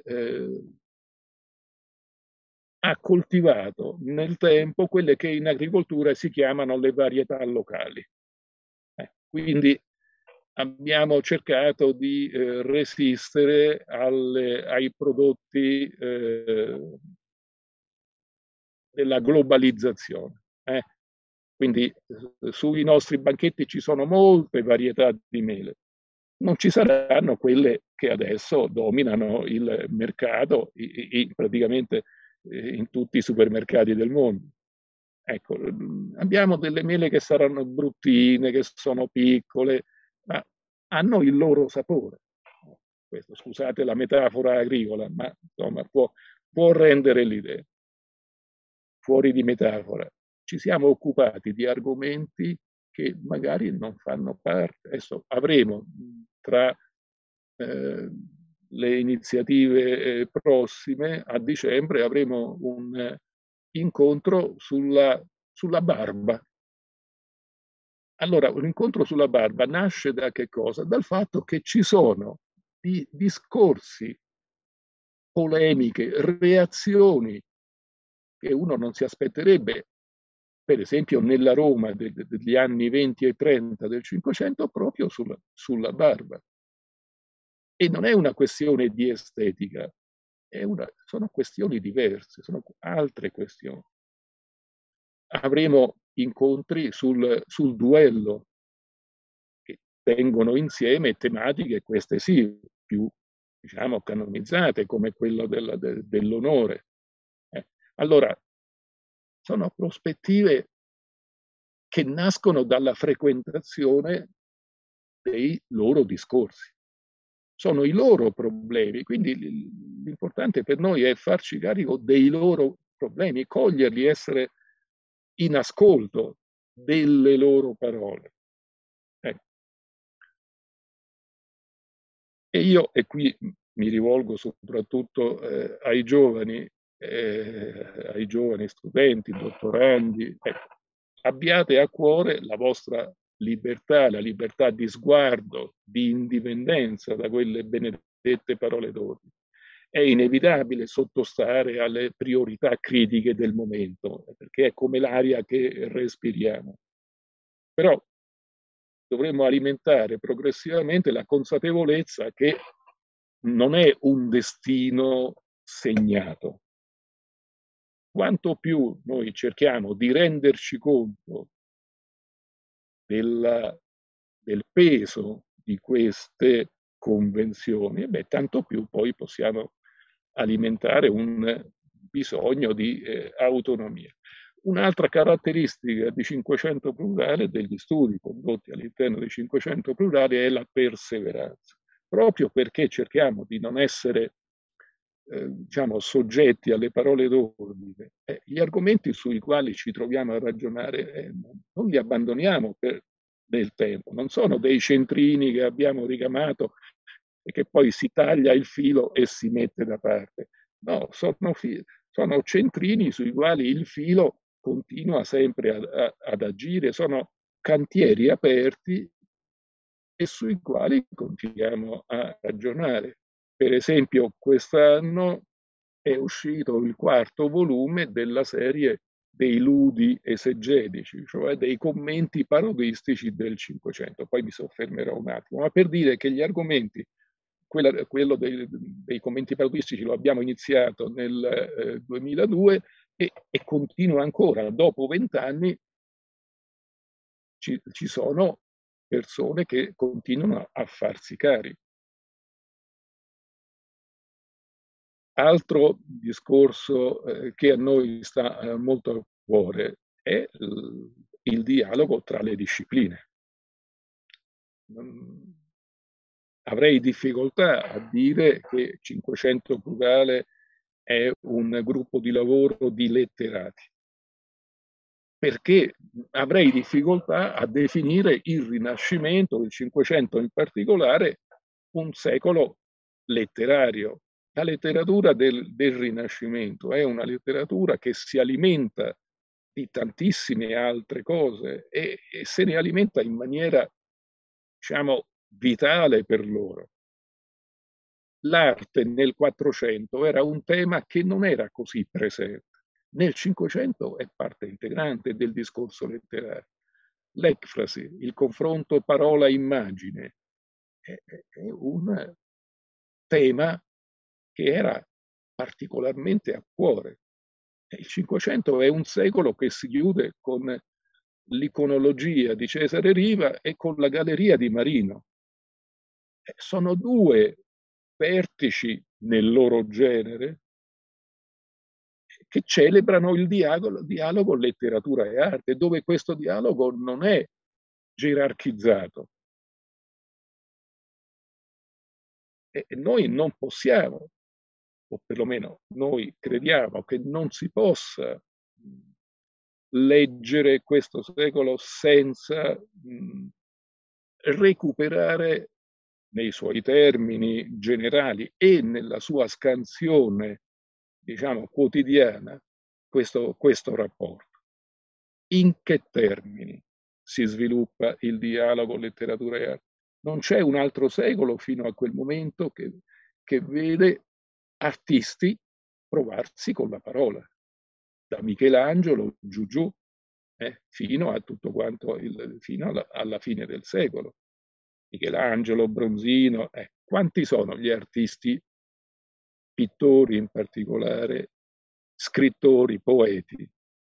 ha coltivato nel tempo quelle che in agricoltura si chiamano le varietà locali. Quindi abbiamo cercato di resistere ai prodotti della globalizzazione. Quindi sui nostri banchetti ci sono molte varietà di mele. Non ci saranno quelle che adesso dominano il mercato praticamente in tutti i supermercati del mondo. Ecco, abbiamo delle mele che saranno bruttine, che sono piccole, ma hanno il loro sapore. Questo, scusate la metafora agricola, ma insomma può rendere l'idea. Fuori di metafora, ci siamo occupati di argomenti che magari non fanno parte. Adesso avremo tra le iniziative prossime, a dicembre, avremo un incontro sulla barba. Allora, un incontro sulla barba nasce da che cosa? Dal fatto che ci sono discorsi, polemiche, reazioni che uno non si aspetterebbe, per esempio nella Roma degli anni 20 e 30 del Cinquecento, proprio sulla barba. E non è una questione di estetica, sono questioni diverse, sono altre questioni. Avremo incontri sul duello, che tengono insieme tematiche, queste sì, più diciamo canonizzate, come quello dell'onore. Allora, sono prospettive che nascono dalla frequentazione dei loro discorsi. Sono i loro problemi, quindi l'importante per noi è farci carico dei loro problemi, coglierli, essere in ascolto delle loro parole. E io, e qui mi rivolgo soprattutto ai giovani studenti, dottorandi, abbiate a cuore la vostra libertà, la libertà di sguardo, di indipendenza da quelle benedette parole d'ordine. È inevitabile sottostare alle priorità critiche del momento, perché è come l'aria che respiriamo. Però dovremmo alimentare progressivamente la consapevolezza che non è un destino segnato. Quanto più noi cerchiamo di renderci conto del peso di queste convenzioni, tanto più poi possiamo alimentare un bisogno di autonomia. Un'altra caratteristica di 500 plurale, degli studi condotti all'interno di 500 plurale, è la perseveranza, proprio perché cerchiamo di non essere diciamo, soggetti alle parole d'ordine. Gli argomenti sui quali ci troviamo a ragionare non li abbandoniamo nel tempo, non sono dei centrini che abbiamo ricamato e che poi si taglia il filo e si mette da parte. No, sono centrini sui quali il filo continua sempre ad agire, sono cantieri aperti e sui quali continuiamo a ragionare. Per esempio, quest'anno è uscito il quarto volume della serie dei ludi esegetici, cioè dei commenti parodistici del Cinquecento. Poi mi soffermerò un attimo, ma per dire che gli argomenti, quello dei commenti parodistici lo abbiamo iniziato nel 2002 e continua ancora. Dopo 20 anni ci sono persone che continuano a farsi carico. Altro discorso che a noi sta molto a cuore è il dialogo tra le discipline. Avrei difficoltà a dire che 500 plurale è un gruppo di lavoro di letterati. perché avrei difficoltà a definire il Rinascimento, il Cinquecento in particolare, un secolo letterario. La letteratura del Rinascimento è una letteratura che si alimenta di tantissime altre cose e se ne alimenta in maniera, diciamo, vitale per loro. L'arte nel Quattrocento era un tema che non era così presente. Nel Cinquecento è parte integrante del discorso letterario. L'ecfrasi, il confronto parola-immagine, è un tema che era particolarmente a cuore. Il Cinquecento è un secolo che si chiude con l'iconologia di Cesare Riva e con la galleria di Marino. Sono due vertici nel loro genere che celebrano il dialogo letteratura e arte, dove questo dialogo non è gerarchizzato. E noi non possiamo, o perlomeno noi crediamo che non si possa leggere questo secolo senza recuperare nei suoi termini generali e nella sua scansione, diciamo, quotidiana, questo rapporto. In che termini si sviluppa il dialogo letteratura e arte? Non c'è un altro secolo fino a quel momento che vede artisti provarsi con la parola, da Michelangelo giù, fino a tutto quanto, fino alla fine del secolo. Michelangelo, Bronzino, quanti sono gli artisti, pittori in particolare, scrittori, poeti?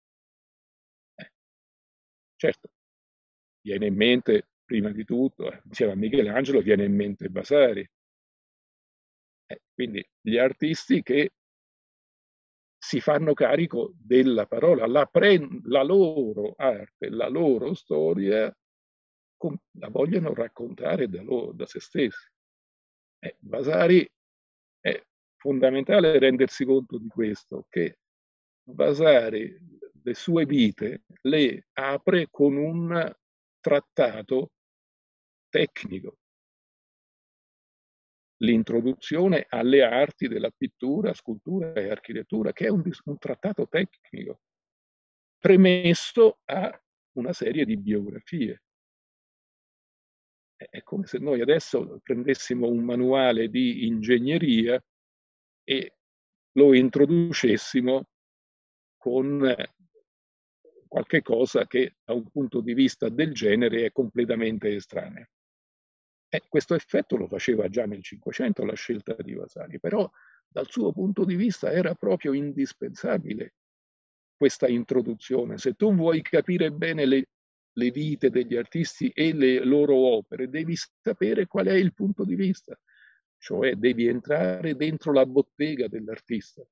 Certo, viene in mente, prima di tutto, insieme a Michelangelo, viene in mente Vasari. Quindi gli artisti che si fanno carico della parola, la loro arte, la loro storia, la vogliono raccontare da se stessi. Vasari è fondamentale rendersi conto di questo, che Vasari le sue vite le apre con un trattato tecnico, l'introduzione alle arti della pittura, scultura e architettura, che è un trattato tecnico, premesso a una serie di biografie. È come se noi adesso prendessimo un manuale di ingegneria e lo introducessimo con qualche cosa che da un punto di vista del genere è completamente estraneo. Questo effetto lo faceva già nel Cinquecento la scelta di Vasari, però dal suo punto di vista era proprio indispensabile questa introduzione. Se tu vuoi capire bene le vite degli artisti e le loro opere, devi sapere qual è il punto di vista, cioè devi entrare dentro la bottega dell'artista.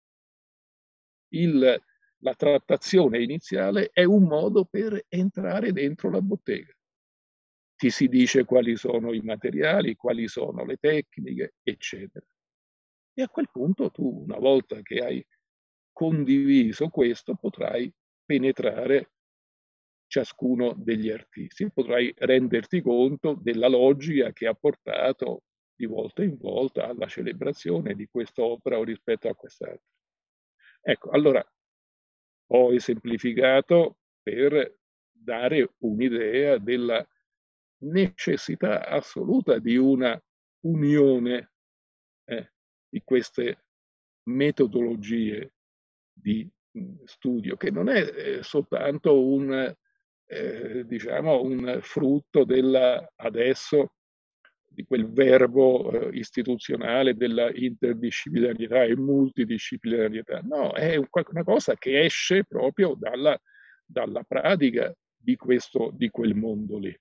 La trattazione iniziale è un modo per entrare dentro la bottega. Ti si dice quali sono i materiali, quali sono le tecniche, eccetera. E a quel punto tu, una volta che hai condiviso questo, potrai penetrare ciascuno degli artisti, potrai renderti conto della logica che ha portato di volta in volta alla celebrazione di quest'opera rispetto a quest'altra. Ecco, allora ho esemplificato per dare un'idea della necessità assoluta di una unione di queste metodologie di studio, che non è soltanto diciamo, un frutto adesso di quel verbo istituzionale della interdisciplinarietà e multidisciplinarietà. No, è una cosa che esce proprio dalla pratica di quel mondo lì.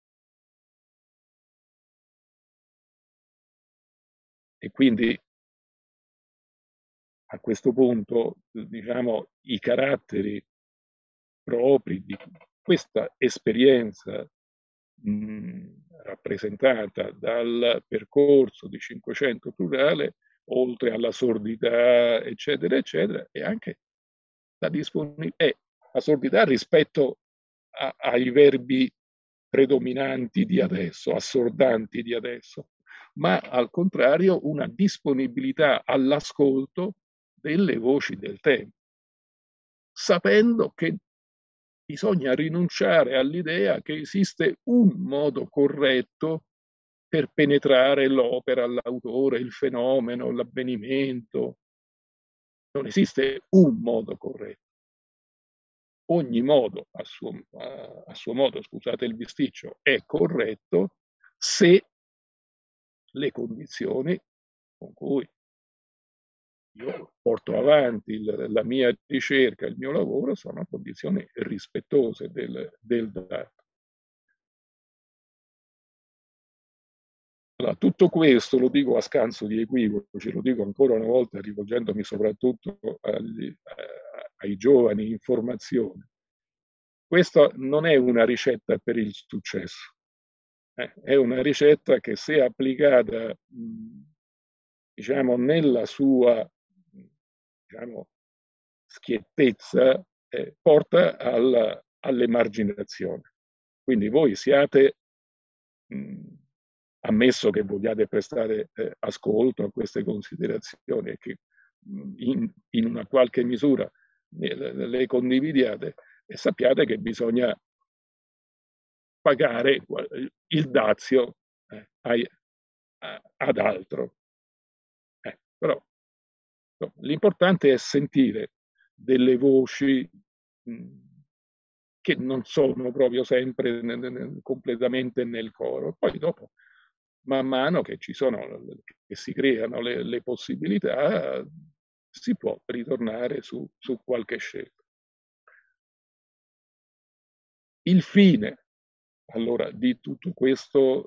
E quindi a questo punto, diciamo, i caratteri propri di questa esperienza rappresentata dal percorso di Cinquecento plurale, oltre alla sordità, eccetera, eccetera, e anche assurdità rispetto ai verbi predominanti di adesso, assordanti di adesso, ma al contrario una disponibilità all'ascolto delle voci del tempo, sapendo che bisogna rinunciare all'idea che esiste un modo corretto per penetrare l'opera, l'autore, il fenomeno, l'avvenimento. Non esiste un modo corretto. Ogni modo, a suo modo, scusate il bisticcio, è corretto se le condizioni con cui io porto avanti la mia ricerca, il mio lavoro, sono condizioni rispettose del dato. Allora, tutto questo lo dico a scanso di equivoci, lo dico ancora una volta rivolgendomi soprattutto ai giovani in formazione. Questa non è una ricetta per il successo, è una ricetta che, se applicata diciamo nella sua schiettezza, porta all'emarginazione. Quindi voi siate, ammesso che vogliate prestare ascolto a queste considerazioni e che in una qualche misura le condividiate, e sappiate che bisogna pagare il dazio ad altro. Però l'importante è sentire delle voci che non sono proprio sempre completamente nel coro. Poi dopo, man mano che che si creano le possibilità, si può ritornare su qualche scelta. Il fine, allora, di tutto questo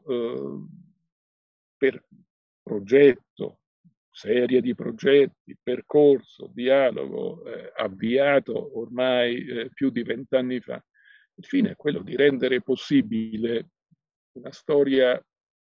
per progetto, serie di progetti, percorso, dialogo avviato ormai più di 20 anni fa, il fine è quello di rendere possibile una storia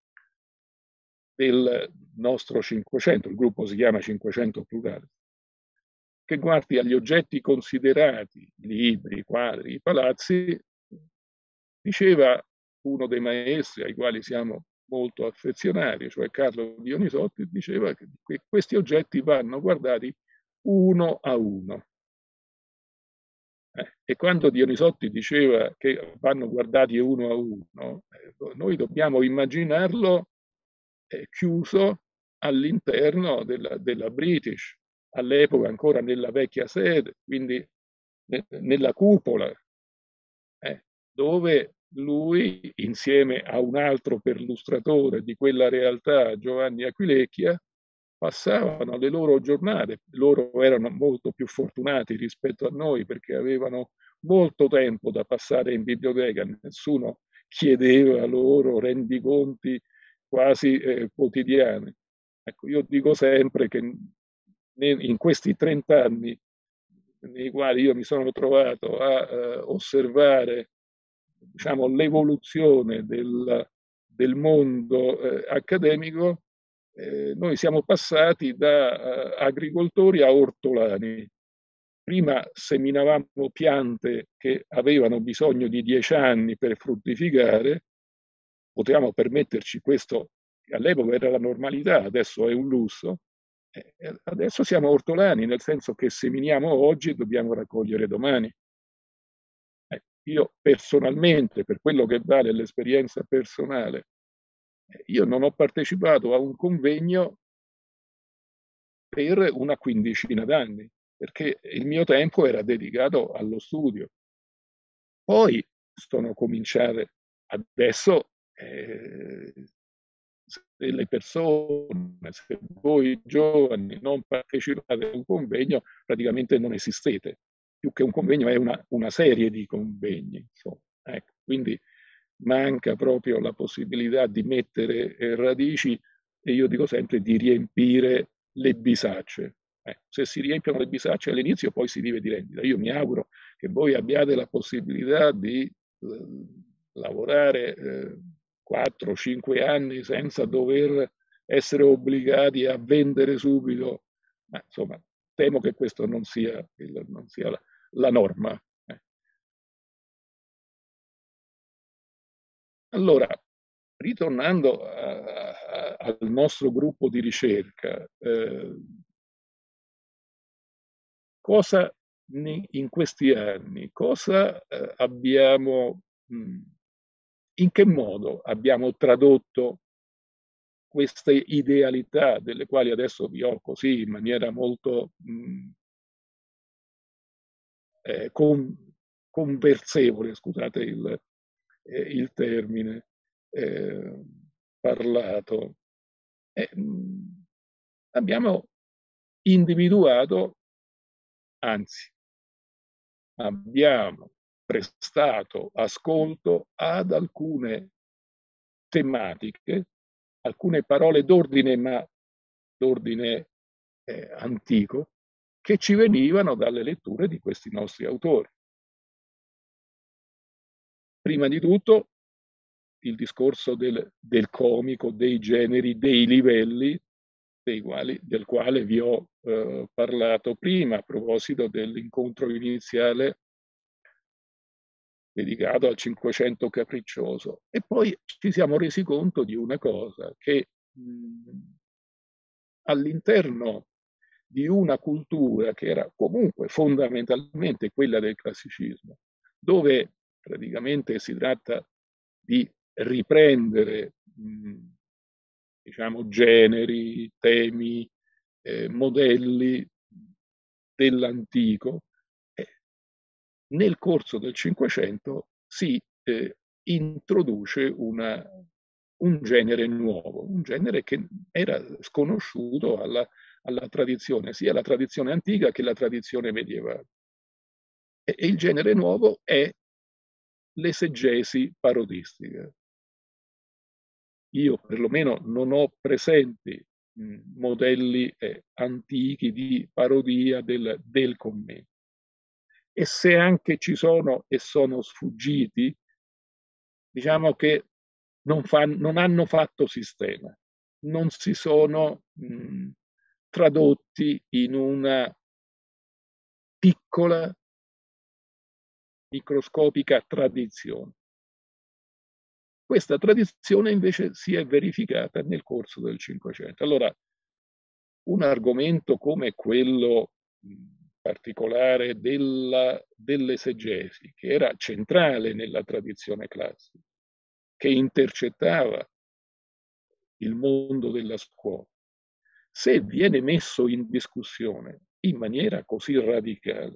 del nostro Cinquecento, il gruppo si chiama Cinquecento Plurale, che guardi agli oggetti considerati, libri, quadri, palazzi. Diceva uno dei maestri ai quali siamo molto affezionati, cioè Carlo Dionisotti, diceva che questi oggetti vanno guardati uno a uno. E quando Dionisotti diceva che vanno guardati uno a uno, noi dobbiamo immaginarlo chiuso all'interno della British, all'epoca ancora nella vecchia sede, quindi nella cupola, dove lui, insieme a un altro perlustratore di quella realtà, Giovanni Aquilecchia, passavano le loro giornate. Loro erano molto più fortunati rispetto a noi perché avevano molto tempo da passare in biblioteca, nessuno chiedeva loro rendiconti quasi quotidiani. Ecco, io dico sempre che in questi 30 anni nei quali io mi sono trovato a osservare, diciamo, l'evoluzione del mondo accademico, noi siamo passati da agricoltori a ortolani. Prima seminavamo piante che avevano bisogno di 10 anni per fruttificare, potevamo permetterci questo, all'epoca era la normalità, adesso è un lusso. Adesso siamo ortolani, nel senso che seminiamo oggi e dobbiamo raccogliere domani. Io personalmente, per quello che vale l'esperienza personale, io non ho partecipato a un convegno per una quindicina d'anni, perché il mio tempo era dedicato allo studio. Poi sono cominciate, adesso se le persone, se voi giovani non partecipate a un convegno, praticamente non esistete. Più che un convegno è una serie di convegni. Insomma. Ecco, quindi manca proprio la possibilità di mettere radici, e io dico sempre di riempire le bisacce. Se si riempiono le bisacce all'inizio, poi si vive di rendita. Io mi auguro che voi abbiate la possibilità di lavorare 4-5 anni senza dover essere obbligati a vendere subito, ma insomma temo che questo non sia la norma. Allora, ritornando al nostro gruppo di ricerca, cosa in questi anni, cosa abbiamo, in che modo abbiamo tradotto queste idealità delle quali adesso vi ho così in maniera molto conversevole, scusate il termine, parlato. Abbiamo individuato, anzi, abbiamo prestato ascolto ad alcune tematiche, alcune parole d'ordine, ma d'ordine antico, che ci venivano dalle letture di questi nostri autori. Prima di tutto il discorso del comico, dei generi, dei livelli, del quale vi ho parlato prima a proposito dell'incontro iniziale dedicato al Cinquecento capriccioso. E poi ci siamo resi conto di una cosa, che all'interno di una cultura che era comunque fondamentalmente quella del classicismo, dove praticamente si tratta di riprendere diciamo generi, temi, modelli dell'antico, nel corso del Cinquecento si introduce un genere nuovo, un genere che era sconosciuto alla tradizione, sia la tradizione antica che la tradizione medievale. E il genere nuovo è l'esegesi parodistica. Io perlomeno non ho presenti modelli antichi di parodia del commento. E se anche ci sono e sono sfuggiti, diciamo che non hanno fatto sistema, non si sono tradotti in una piccola, microscopica tradizione. Questa tradizione invece si è verificata nel corso del Cinquecento. Allora, un argomento come quello particolare dell'esegesi, che era centrale nella tradizione classica, che intercettava il mondo della scuola, se viene messo in discussione in maniera così radicale,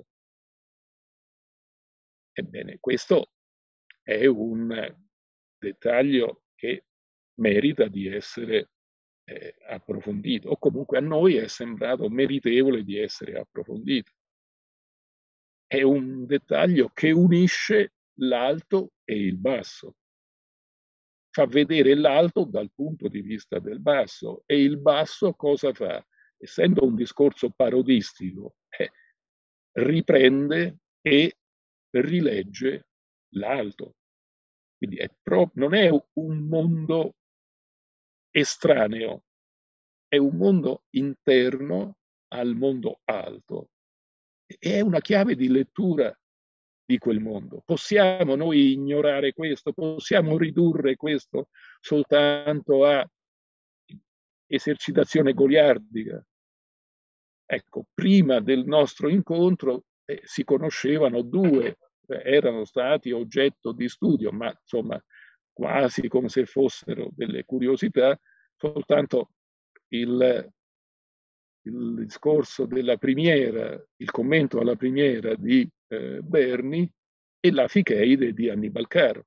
ebbene, questo è un dettaglio che merita di essere approfondito, o comunque a noi è sembrato meritevole di essere approfondito. È un dettaglio che unisce l'alto e il basso, fa vedere l'alto dal punto di vista del basso, e il basso cosa fa? Essendo un discorso parodistico, riprende e rilegge l'alto. Quindi non è un mondo estraneo, è un mondo interno al mondo alto. È una chiave di lettura di quel mondo. Possiamo noi ignorare questo? Possiamo ridurre questo soltanto a esercitazione goliardica? Ecco, prima del nostro incontro si conoscevano due, erano stati oggetto di studio, ma insomma quasi come se fossero delle curiosità, soltanto il discorso della primiera, il commento alla primiera di Berni e la Ficheide di Annibal Caro.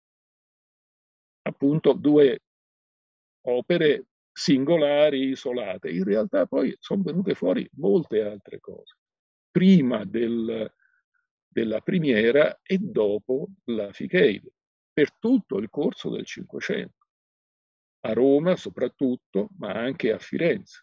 Appunto due opere singolari, isolate. In realtà poi sono venute fuori molte altre cose, prima della primiera e dopo la Ficheide, per tutto il corso del Cinquecento, a Roma soprattutto, ma anche a Firenze.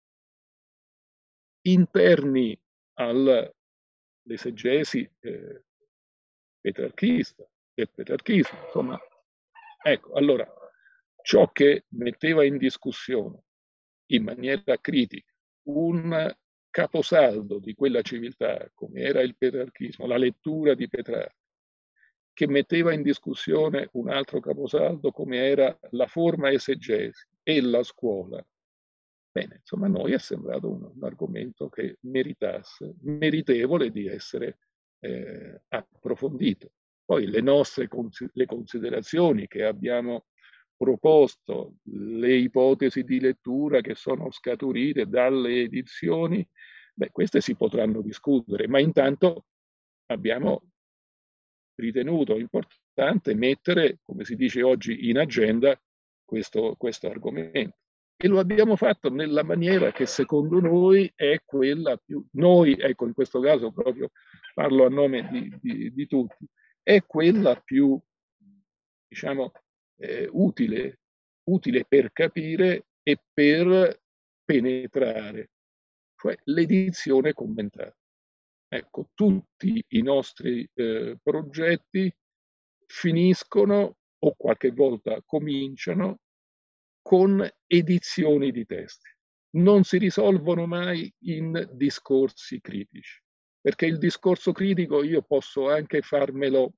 Interni all'esegesi petrarchista, del petrarchismo, insomma. Ecco, allora, ciò che metteva in discussione in maniera critica un caposaldo di quella civiltà, come era il petrarchismo, la lettura di Petrarca, che metteva in discussione un altro caposaldo come era la forma esegesi e la scuola. Bene, insomma, a noi è sembrato un argomento che meritevole di essere approfondito. Poi le considerazioni che abbiamo proposto, le ipotesi di lettura che sono scaturite dalle edizioni, beh, queste si potranno discutere, ma intanto abbiamo ritenuto importante mettere, come si dice oggi, in agenda questo argomento. E lo abbiamo fatto nella maniera che secondo noi è quella più, noi, ecco, in questo caso proprio parlo a nome di tutti, è quella più, diciamo, utile per capire e per penetrare, cioè l'edizione commentata. Ecco, tutti i nostri progetti finiscono o qualche volta cominciano con edizioni di testi. Non si risolvono mai in discorsi critici, perché il discorso critico io posso anche farmelo,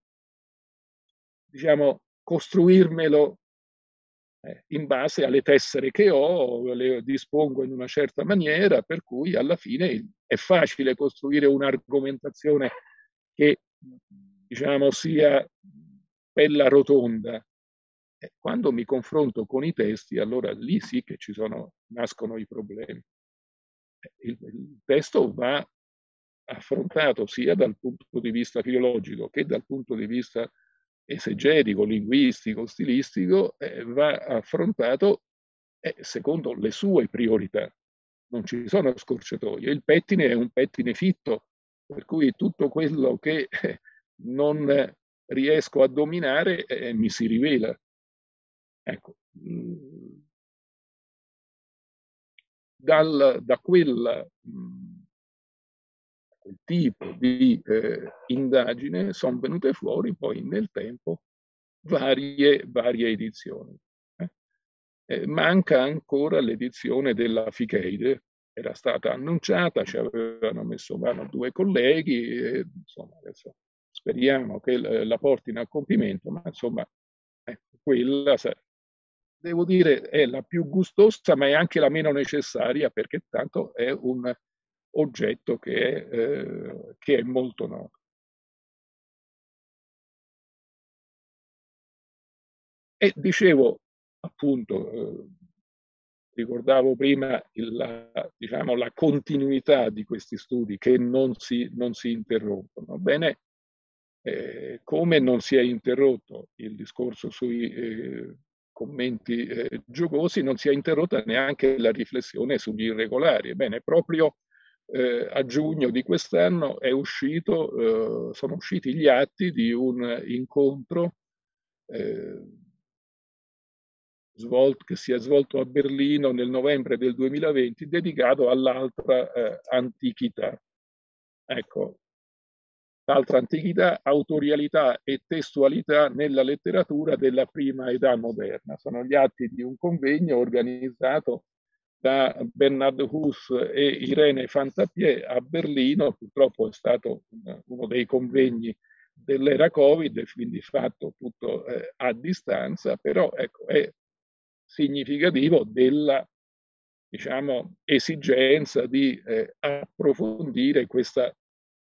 diciamo, costruirmelo in base alle tessere che ho, le dispongo in una certa maniera, per cui alla fine è facile costruire un'argomentazione che, diciamo, sia bella rotonda. Quando mi confronto con i testi, allora lì sì che nascono i problemi. Il testo va affrontato sia dal punto di vista filologico che dal punto di vista esegetico, linguistico, stilistico, va affrontato secondo le sue priorità. Non ci sono scorciatoie. Il pettine è un pettine fitto, per cui tutto quello che non riesco a dominare mi si rivela. Ecco, da quel tipo di indagine sono venute fuori poi nel tempo varie edizioni. Manca ancora l'edizione della Ficheide, era stata annunciata, ci avevano messo mano 2 colleghi, e, insomma, adesso speriamo che la portino a compimento, ma insomma, quella, devo dire, è la più gustosa, ma è anche la meno necessaria, perché tanto è un oggetto che è molto noto. E dicevo, appunto, ricordavo prima diciamo, la continuità di questi studi che non si interrompono. Bene, come non si è interrotto il discorso sui commenti giocosi, non si è interrotta neanche la riflessione sugli irregolari. Ebbene, proprio a giugno di quest'anno sono usciti gli atti di un incontro che si è svolto a Berlino nel novembre del 2020, dedicato all'altra antichità. Ecco, l'altra antichità, autorialità e testualità nella letteratura della prima età moderna. Sono gli atti di un convegno organizzato da Bernard Hus e Irene Fantapié a Berlino. Purtroppo è stato uno dei convegni dell'era Covid, quindi fatto tutto a distanza, però ecco, è significativo della, diciamo, esigenza di approfondire questo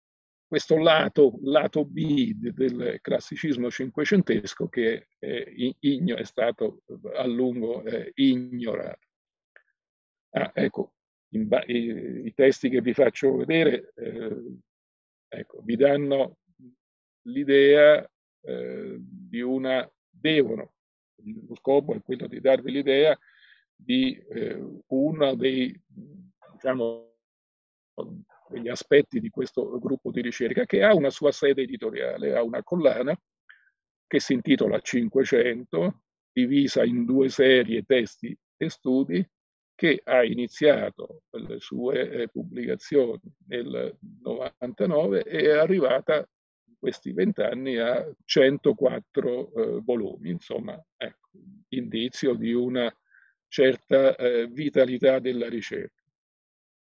lato B del classicismo cinquecentesco che è stato a lungo ignorato. Ecco, i testi che vi faccio vedere ecco, vi danno l'idea lo scopo è quello di darvi l'idea di uno degli aspetti di questo gruppo di ricerca, che ha una sua sede editoriale, ha una collana che si intitola 500, divisa in 2 serie, testi e studi, che ha iniziato le sue pubblicazioni nel 99 e è arrivata in questi 20 anni a 104 volumi, insomma, ecco, indizio di una certa vitalità della ricerca.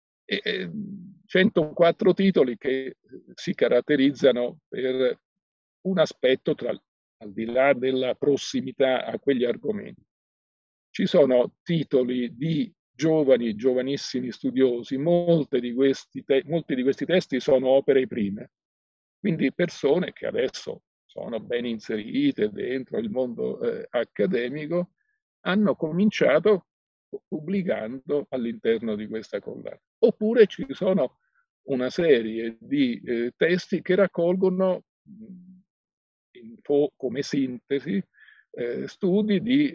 104 titoli che si caratterizzano per un aspetto al di là della prossimità a quegli argomenti. Ci sono titoli di giovanissimi studiosi, molti di questi testi sono opere prime, quindi persone che adesso sono ben inserite dentro il mondo accademico, hanno cominciato pubblicando all'interno di questa collana. Oppure ci sono una serie di testi che raccolgono come sintesi studi di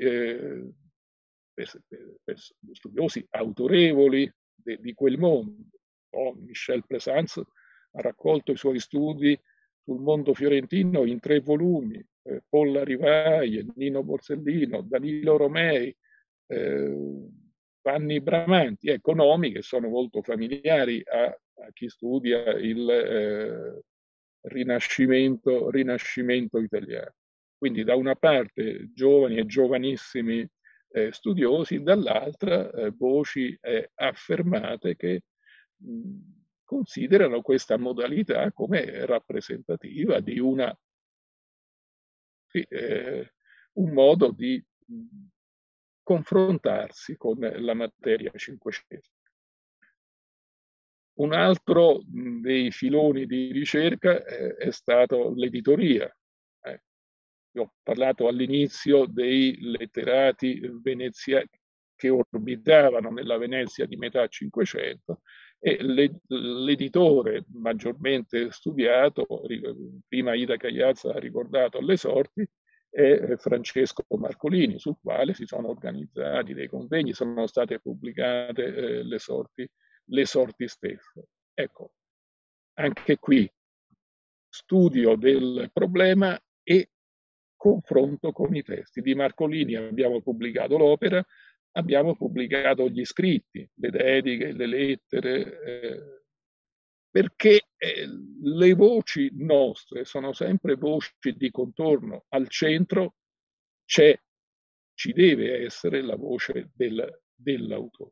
studiosi autorevoli di quel mondo. Michel Pleasants ha raccolto i suoi studi sul mondo fiorentino in 3 volumi, Paul Larivai, Nino Borsellino, Danilo Romei, Vanni Bramanti, ecco, nomi che sono molto familiari a chi studia il rinascimento italiano. Quindi da una parte giovani e giovanissimi studiosi, dall'altra voci affermate che considerano questa modalità come rappresentativa di un modo di confrontarsi con la materia cinquecentesca. Un altro dei filoni di ricerca è stato l'editoria. Io ho parlato all'inizio dei letterati veneziani che orbitavano nella Venezia di metà Cinquecento, e l'editore maggiormente studiato, prima Ida Cagliazza ha ricordato alle sorti, è Francesco Marcolini, sul quale si sono organizzati dei convegni, sono state pubblicate le sorti stesse. Ecco, anche qui studio del problema e confronto con i testi. Di Marcolini abbiamo pubblicato l'opera, abbiamo pubblicato gli scritti, le dediche, le lettere, perché le voci nostre sono sempre voci di contorno. Al centro ci deve essere la voce dell'autore.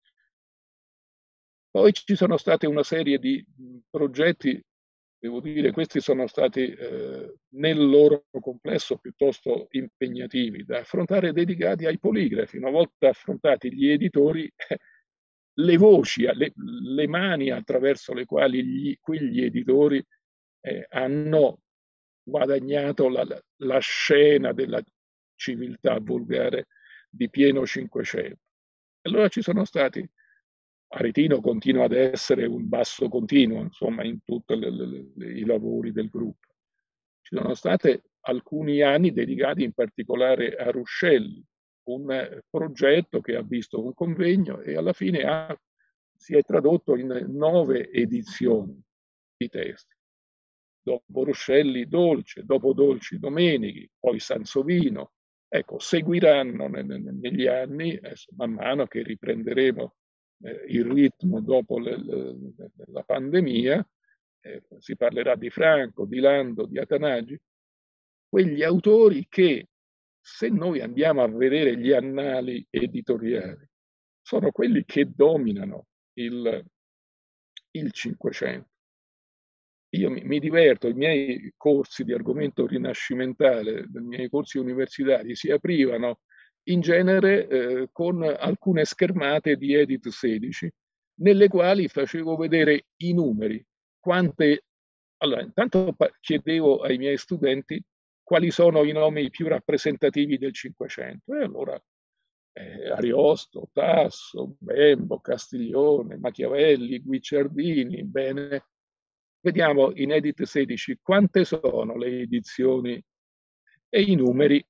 Poi ci sono state una serie di progetti, devo dire, questi sono stati nel loro complesso piuttosto impegnativi da affrontare, dedicati ai poligrafi. Una volta affrontati gli editori, le voci, le mani attraverso le quali quegli editori hanno guadagnato la scena della civiltà volgare di pieno Cinquecento. Allora ci sono stati, Aretino continua ad essere un basso continuo, insomma, in tutti i lavori del gruppo. Ci sono stati alcuni anni dedicati in particolare a Ruscelli, un progetto che ha visto un convegno e alla fine si è tradotto in 9 edizioni di testi. Dopo Ruscelli Dolce, dopo Dolci Domenichi, poi Sansovino. Ecco, seguiranno negli anni, man mano che riprenderemo il ritmo dopo la pandemia, si parlerà di Franco, di Lando, di Atanagi, quegli autori che, se noi andiamo a vedere gli annali editoriali, sono quelli che dominano il Cinquecento. Io mi diverto, i miei corsi di argomento rinascimentale, i miei corsi universitari si aprivano in genere con alcune schermate di Edit 16, nelle quali facevo vedere i numeri. Allora, intanto chiedevo ai miei studenti quali sono i nomi più rappresentativi del Cinquecento. E allora Ariosto, Tasso, Bembo, Castiglione, Machiavelli, Guicciardini, bene. Vediamo in Edit 16 quante sono le edizioni, e i numeri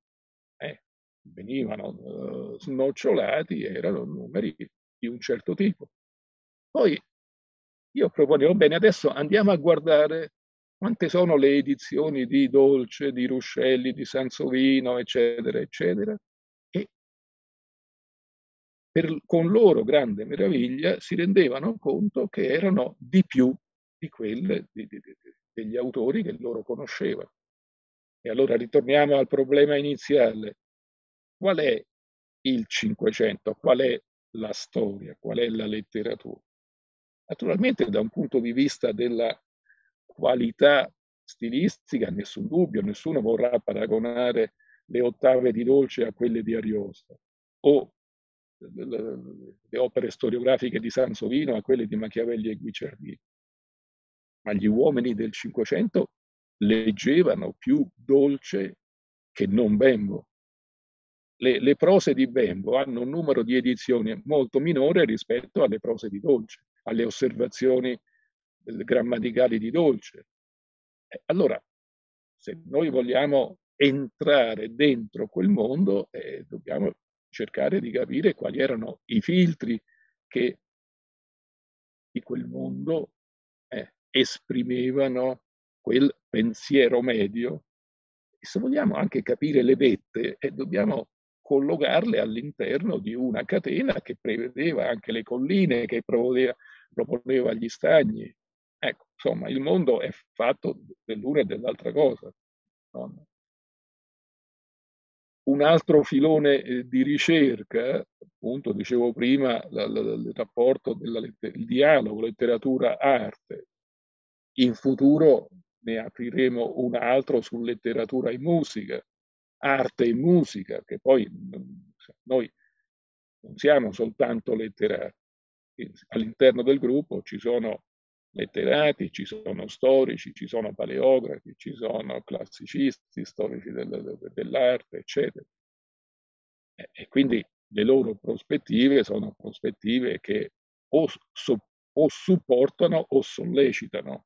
venivano snocciolati, erano numeri di un certo tipo. Poi io proponevo, bene, adesso andiamo a guardare quante sono le edizioni di Dolce, di Ruscelli, di Sansovino, eccetera, eccetera, e con loro grande meraviglia si rendevano conto che erano di più di quelle degli autori che loro conoscevano. E allora ritorniamo al problema iniziale. Qual è il Cinquecento? Qual è la storia? Qual è la letteratura? Naturalmente da un punto di vista della qualità stilistica, nessun dubbio, nessuno vorrà paragonare le ottave di Dolce a quelle di Ariosto, o le opere storiografiche di Sansovino a quelle di Machiavelli e Guicciardini. Ma gli uomini del Cinquecento leggevano più Dolce che non Bembo. Le prose di Bembo hanno un numero di edizioni molto minore rispetto alle prose di Dolce, alle osservazioni grammaticali di Dolce. Allora, se noi vogliamo entrare dentro quel mondo, dobbiamo cercare di capire quali erano i filtri che di quel mondo esprimevano quel pensiero medio. E se vogliamo anche capire le vette, dobbiamo collocarle all'interno di una catena che prevedeva anche le colline, che proponeva gli stagni. Ecco, insomma, il mondo è fatto dell'una e dell'altra cosa. No? Un altro filone di ricerca, appunto, dicevo prima, il rapporto il dialogo, letteratura-arte. In futuro ne apriremo un altro su letteratura e musica, arte e musica, che poi noi non siamo soltanto letterati. All'interno del gruppo ci sono letterati, ci sono storici, ci sono paleografi, ci sono classicisti, storici dell'arte, eccetera. E quindi le loro prospettive sono prospettive che o supportano o sollecitano.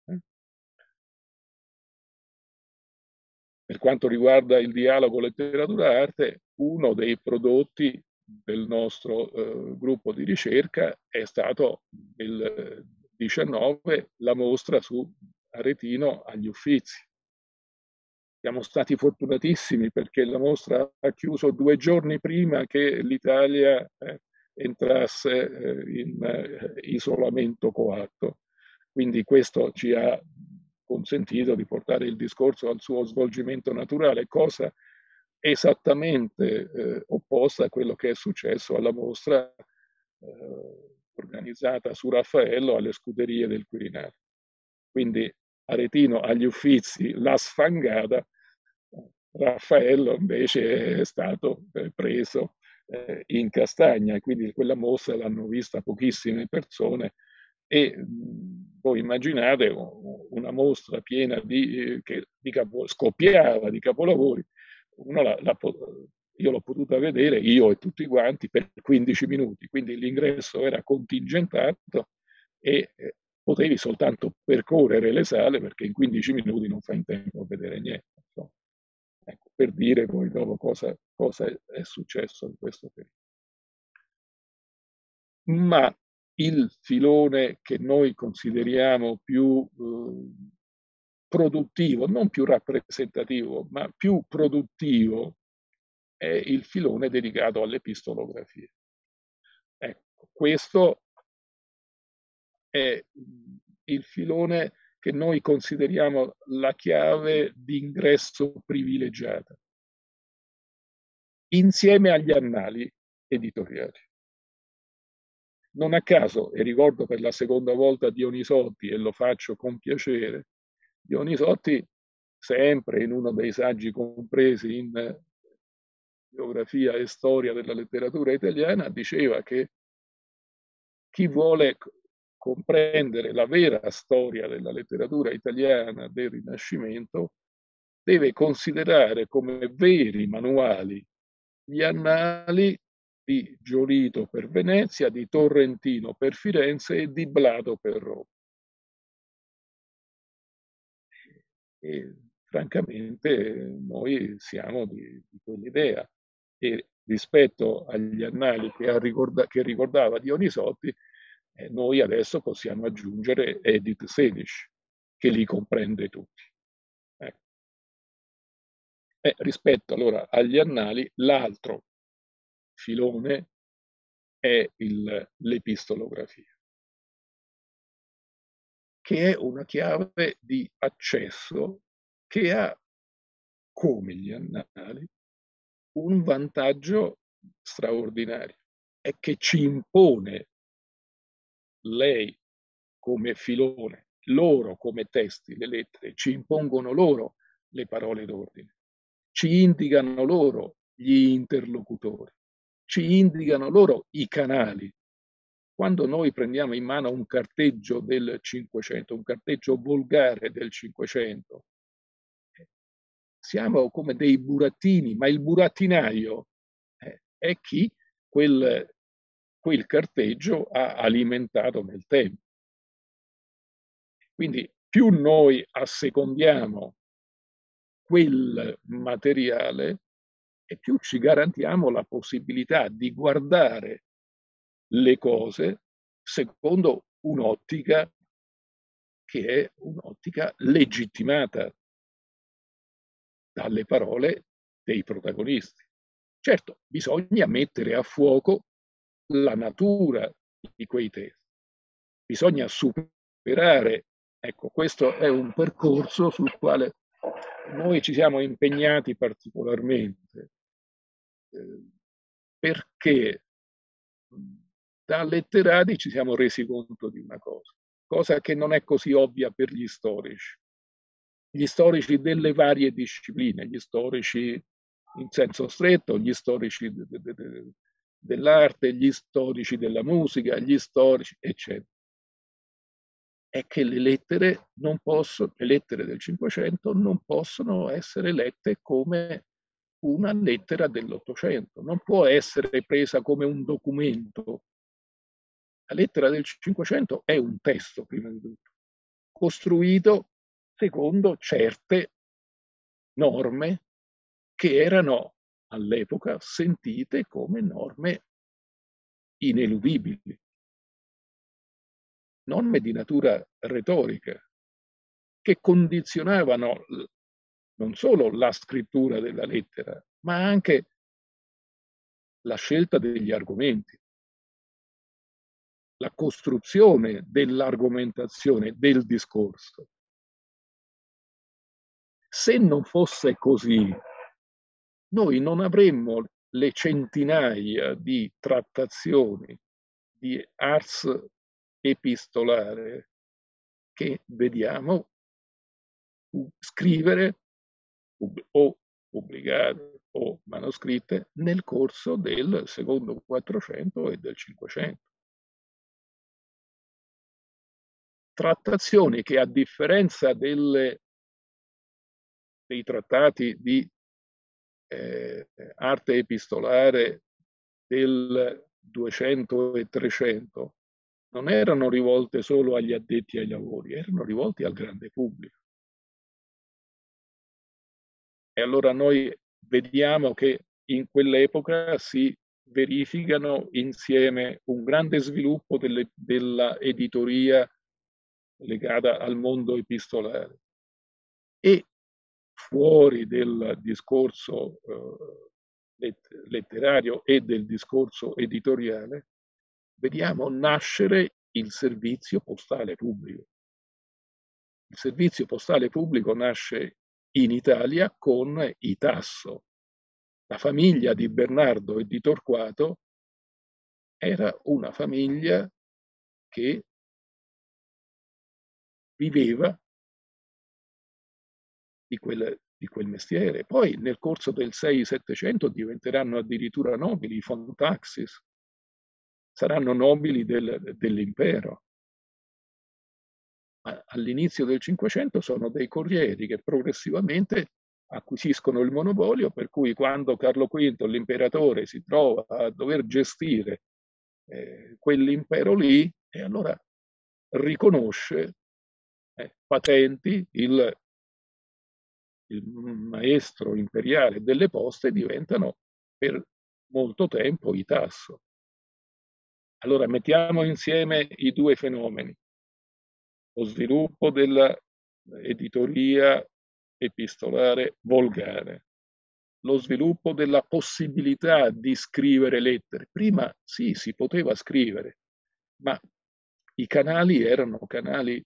Per quanto riguarda il dialogo letteratura-arte, uno dei prodotti del nostro gruppo di ricerca è stato nel 19 la mostra su Aretino agli Uffizi. Siamo stati fortunatissimi perché la mostra ha chiuso 2 giorni prima che l'Italia entrasse in isolamento coatto. Quindi questo ci ha consentito di portare il discorso al suo svolgimento naturale, cosa esattamente opposta a quello che è successo alla mostra organizzata su Raffaello alle Scuderie del Quirinale. Quindi Aretino agli Uffizi, la sfangata, Raffaello invece è stato preso in castagna, e quindi quella mostra l'hanno vista pochissime persone. E voi immaginate una mostra piena scoppiava di capolavori. Io l'ho potuta vedere, io e tutti quanti, per 15 minuti, quindi l'ingresso era contingentato e potevi soltanto percorrere le sale perché in 15 minuti non fai in tempo a vedere niente. Insomma. Ecco, per dire poi dopo cosa è successo in questo periodo. Ma il filone che noi consideriamo più produttivo, non più rappresentativo, ma più produttivo, è il filone dedicato all'epistolografia. Ecco, questo è il filone che noi consideriamo la chiave di ingresso privilegiata, insieme agli annali editoriali. Non a caso, e ricordo per la seconda volta Dionisotti, e lo faccio con piacere, Dionisotti, sempre in uno dei saggi compresi in Geografia e Storia della letteratura italiana, diceva che chi vuole comprendere la vera storia della letteratura italiana del Rinascimento deve considerare come veri manuali gli annali di Giolito per Venezia, di Torrentino per Firenze e di Blado per Roma. E francamente noi siamo di quell'idea, e rispetto agli annali che ricordava Dionisotti, noi adesso possiamo aggiungere Edith Senish, che li comprende tutti. Rispetto allora agli annali, l'altro filone è l'epistolografia, che è una chiave di accesso che ha, come gli annali, un vantaggio straordinario, è che ci impone lei come filone loro come testi, le lettere, ci impongono loro le parole d'ordine, ci indicano loro gli interlocutori, ci indicano loro i canali. Quando noi prendiamo in mano un carteggio del Cinquecento, un carteggio volgare del Cinquecento, siamo come dei burattini, ma il burattinaio è chi quel carteggio ha alimentato nel tempo. Quindi più noi assecondiamo quel materiale e più ci garantiamo la possibilità di guardare le cose secondo un'ottica che è un'ottica legittimata dalle parole dei protagonisti. Certo, bisogna mettere a fuoco la natura di quei testi. Bisogna superare, ecco, questo è un percorso sul quale noi ci siamo impegnati particolarmente, perché da letterati ci siamo resi conto di una cosa che non è così ovvia per gli storici delle varie discipline, gli storici in senso stretto, gli storici dell'arte, gli storici della musica, gli storici, eccetera. È che le lettere del Cinquecento non possono essere lette come una lettera dell'Ottocento, non può essere presa come un documento. La lettera del Cinquecento è un testo, prima di tutto, costruito secondo certe norme che erano all'epoca sentite come norme ineludibili, norme di natura retorica, che condizionavano non solo la scrittura della lettera, ma anche la scelta degli argomenti, la costruzione dell'argomentazione, del discorso. Se non fosse così, noi non avremmo le centinaia di trattazioni di ars epistolare che vediamo scrivere o pubblicate o manoscritte nel corso del secondo Quattrocento e del Cinquecento. Trattazioni che, a differenza dei trattati di arte epistolare del 200 e 300, non erano rivolte solo agli addetti ai lavori, erano rivolti al grande pubblico. E allora noi vediamo che in quell'epoca si verificano insieme un grande sviluppo della editoria legata al mondo epistolare e fuori del discorso letterario e del discorso editoriale vediamo nascere il servizio postale pubblico. Il servizio postale pubblico nasce in Italia con i Tasso. La famiglia di Bernardo e di Torquato era una famiglia che viveva di quel mestiere. Poi nel corso del 600-700 diventeranno addirittura nobili, i Fontaxis, saranno nobili dell'impero. Ma all'inizio del Cinquecento sono dei corrieri che progressivamente acquisiscono il monopolio, per cui quando Carlo V, l'imperatore, si trova a dover gestire quell'impero lì, e allora riconosce patenti, il maestro imperiale delle poste diventano per molto tempo i Tasso. Allora mettiamo insieme i due fenomeni: lo sviluppo dell'editoria epistolare volgare, lo sviluppo della possibilità di scrivere lettere. Prima sì, si poteva scrivere, ma i canali erano canali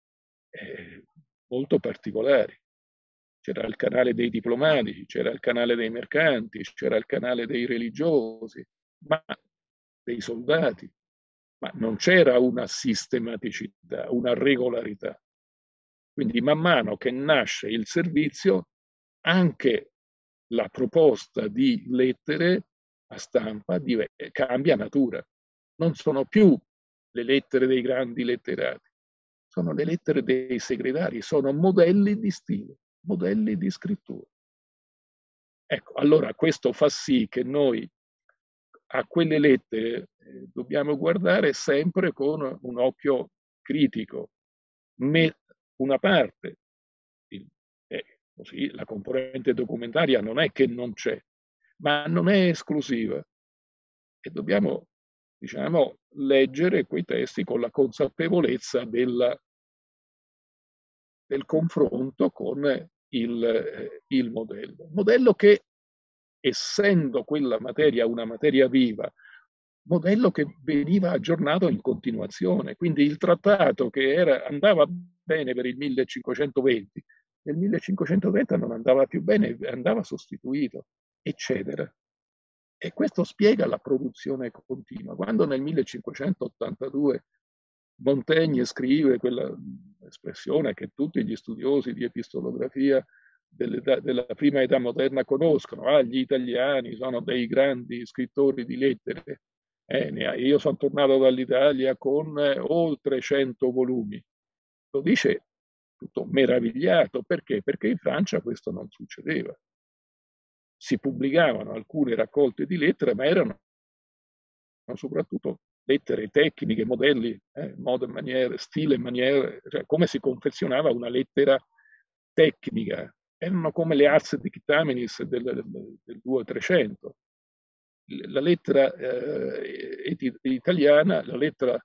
molto particolari. C'era il canale dei diplomatici, c'era il canale dei mercanti, c'era il canale dei religiosi, ma dei soldati, ma non c'era una sistematicità, una regolarità. Quindi man mano che nasce il servizio, anche la proposta di lettere a stampa cambia natura. Non sono più le lettere dei grandi letterati, sono le lettere dei segretari, sono modelli di stile, modelli di scrittura. Ecco, allora questo fa sì che noi a quelle lettere dobbiamo guardare sempre con un occhio critico. Una parte, così, la componente documentaria non è che non c'è, ma non è esclusiva. E dobbiamo, diciamo, leggere quei testi con la consapevolezza del confronto con il modello. Modello che, essendo quella materia una materia viva, modello che veniva aggiornato in continuazione. Quindi il trattato che andava bene per il 1520, nel 1530 non andava più bene, andava sostituito, eccetera. E questo spiega la produzione continua. Quando nel 1582 Montaigne scrive quella espressione che tutti gli studiosi di epistolografia della prima età moderna conoscono, gli italiani sono dei grandi scrittori di lettere, io sono tornato dall'Italia con oltre 100 volumi. Lo dice tutto meravigliato, perché? Perché in Francia questo non succedeva. Si pubblicavano alcune raccolte di lettere, ma erano soprattutto lettere tecniche, modelli, modo e maniere, stile e maniere, cioè come si confezionava una lettera tecnica. Erano come le ars dictaminis del 200-300. La lettera italiana, la lettera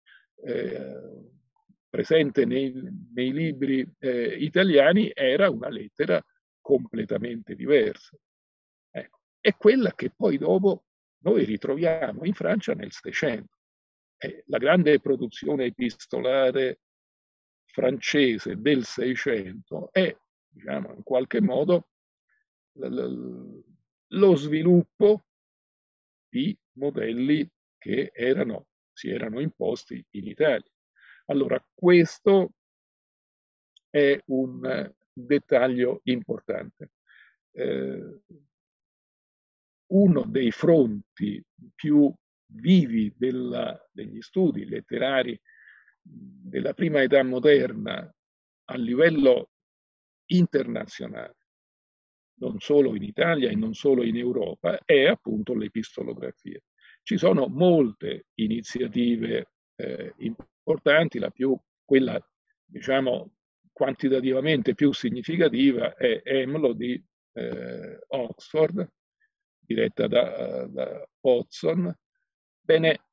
presente nei libri italiani era una lettera completamente diversa. Ecco. È quella che poi dopo noi ritroviamo in Francia nel Seicento. La grande produzione epistolare francese del Seicento è, diciamo, in qualche modo lo sviluppo di modelli che si erano imposti in Italia. Allora, questo è un dettaglio importante. Uno dei fronti più vivi degli studi letterari della prima età moderna a livello internazionale, non solo in Italia e non solo in Europa, è appunto l'epistolografia. Ci sono molte iniziative importanti, quella diciamo quantitativamente più significativa è EMLO di Oxford, diretta da Hodgson. Bene,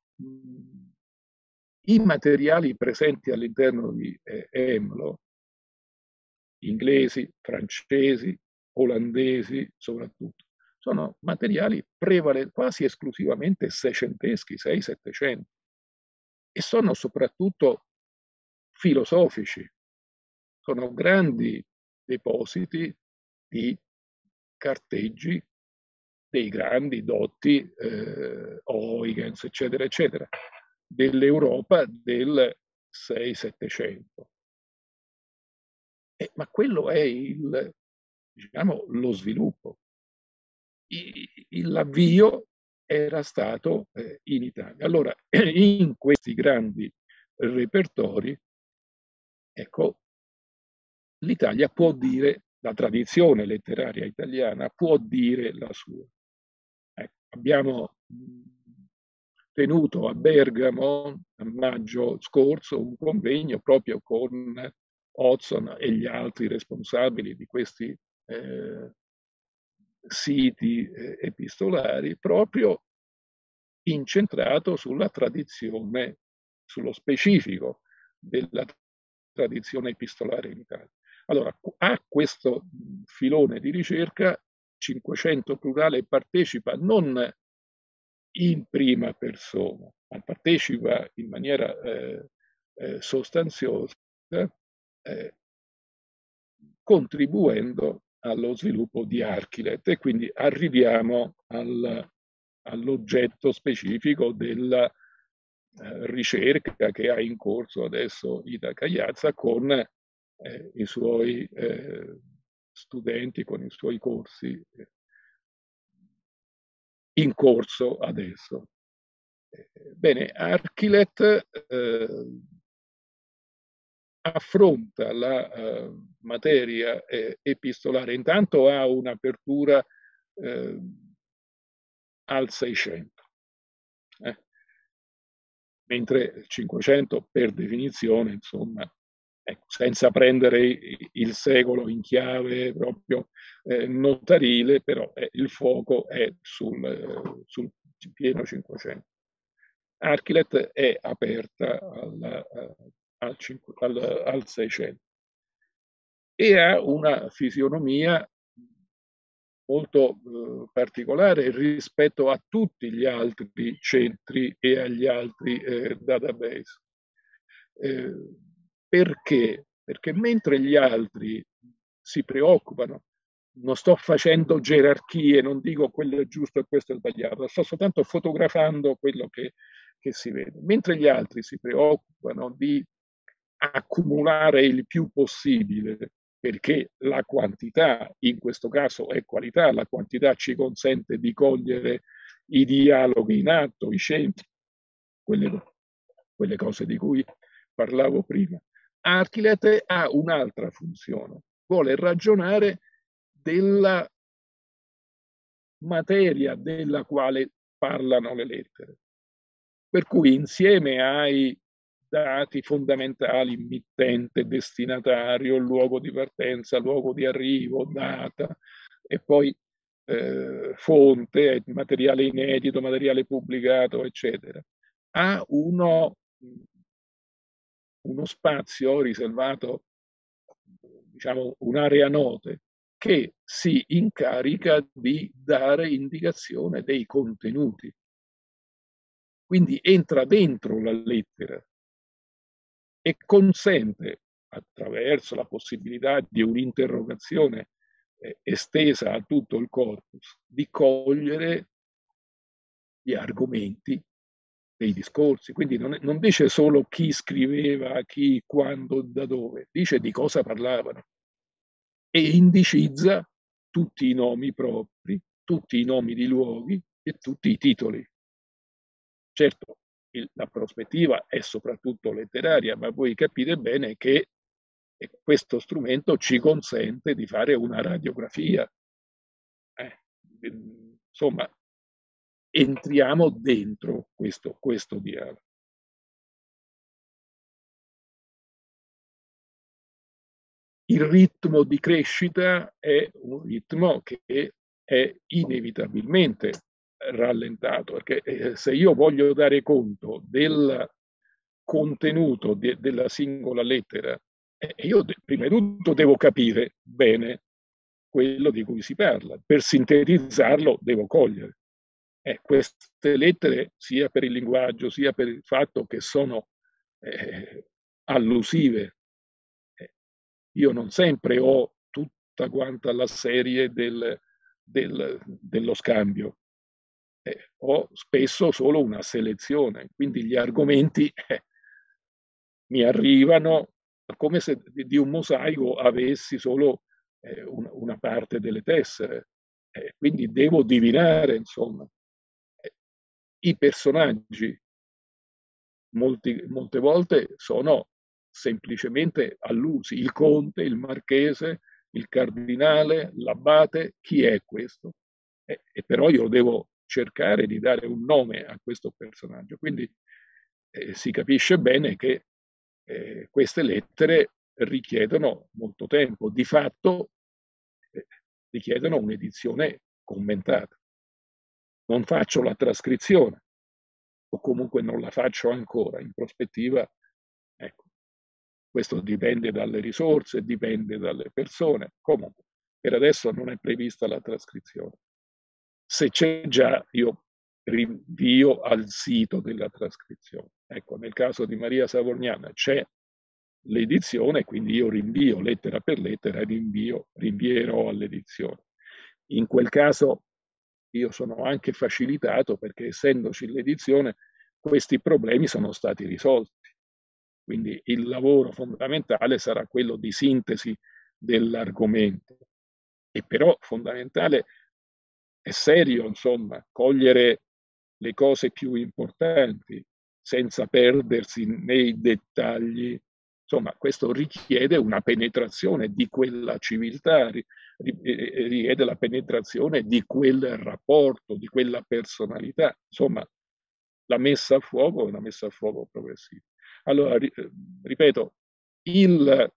i materiali presenti all'interno di EMLO, inglesi, francesi, olandesi soprattutto, sono materiali quasi esclusivamente seicenteschi, 600-700, e sono soprattutto filosofici. Sono grandi depositi di carteggi dei grandi dotti Huygens, eccetera, eccetera, dell'Europa del 600-700. Ma quello è diciamo, lo sviluppo. L'avvio era stato in Italia. Allora, in questi grandi repertori, ecco, l'Italia può dire, la tradizione letteraria italiana può dire la sua. Abbiamo tenuto a Bergamo a maggio scorso un convegno proprio con Hodgson e gli altri responsabili di questi siti epistolari, proprio incentrato sulla tradizione, sullo specifico della tradizione epistolare in Italia. Allora, a questo filone di ricerca 500 Plurale partecipa non in prima persona, ma partecipa in maniera sostanziosa, contribuendo allo sviluppo di Archilet, e quindi arriviamo all'oggetto specifico della ricerca che ha in corso adesso Ida Cagliazza con i suoi studenti, con i suoi corsi in corso adesso. Bene, Archilet affronta la materia epistolare, intanto ha un'apertura al 600, mentre il 500 per definizione, insomma, ecco, senza prendere il secolo in chiave proprio notarile, però il fuoco è sul pieno 500. Archilet è aperta al 600 e ha una fisionomia molto particolare rispetto a tutti gli altri centri e agli altri database. Perché? Perché mentre gli altri si preoccupano, non sto facendo gerarchie, non dico quello è giusto e questo è sbagliato, sto soltanto fotografando quello che si vede. Mentre gli altri si preoccupano di accumulare il più possibile, perché la quantità, in questo caso è qualità, la quantità ci consente di cogliere i dialoghi in atto, i centri, quelle cose di cui parlavo prima. Archilet ha un'altra funzione, vuole ragionare della materia della quale parlano le lettere. Per cui insieme ai dati fondamentali, mittente, destinatario, luogo di partenza, luogo di arrivo, data, e poi fonte, materiale inedito, materiale pubblicato, eccetera, ha uno spazio riservato, diciamo, un'area note, che si incarica di dare indicazione dei contenuti. Quindi entra dentro la lettera e consente, attraverso la possibilità di un'interrogazione estesa a tutto il corpus, di cogliere gli argomenti dei discorsi. Quindi non dice solo chi scriveva, chi, quando, da dove, dice di cosa parlavano e indicizza tutti i nomi propri, tutti i nomi di luoghi e tutti i titoli. Certo, la prospettiva è soprattutto letteraria, ma voi capite bene che questo strumento ci consente di fare una radiografia. Insomma, entriamo dentro questo dialogo. Il ritmo di crescita è un ritmo che è inevitabilmente rallentato, perché se io voglio dare conto del contenuto della singola lettera, io prima di tutto devo capire bene quello di cui si parla. Per sintetizzarlo devo cogliere. Queste lettere, sia per il linguaggio, sia per il fatto che sono allusive, io non sempre ho tutta quanta la serie dello scambio, ho spesso solo una selezione, quindi gli argomenti mi arrivano come se di un mosaico avessi solo una parte delle tessere, quindi devo divinare, insomma. I personaggi molte volte sono semplicemente allusi, il conte, il marchese, il cardinale, l'abate, chi è questo? E però io devo cercare di dare un nome a questo personaggio, quindi si capisce bene che queste lettere richiedono molto tempo, di fatto richiedono un'edizione commentata. Non faccio la trascrizione, o comunque non la faccio ancora. In prospettiva, ecco, questo dipende dalle risorse, dipende dalle persone. Comunque, per adesso non è prevista la trascrizione. Se c'è già, io rinvio al sito della trascrizione. Ecco, nel caso di Maria Savorgnan c'è l'edizione, quindi io rinvio lettera per lettera e rinvierò all'edizione. In quel caso io sono anche facilitato perché essendoci l'edizione questi problemi sono stati risolti. Quindi il lavoro fondamentale sarà quello di sintesi dell'argomento. E però fondamentale è serio, insomma, cogliere le cose più importanti senza perdersi nei dettagli. Insomma, questo richiede una penetrazione di quella civiltà, richiede la penetrazione di quel rapporto, di quella personalità. Insomma, la messa a fuoco è una messa a fuoco progressiva. Allora, ripeto, il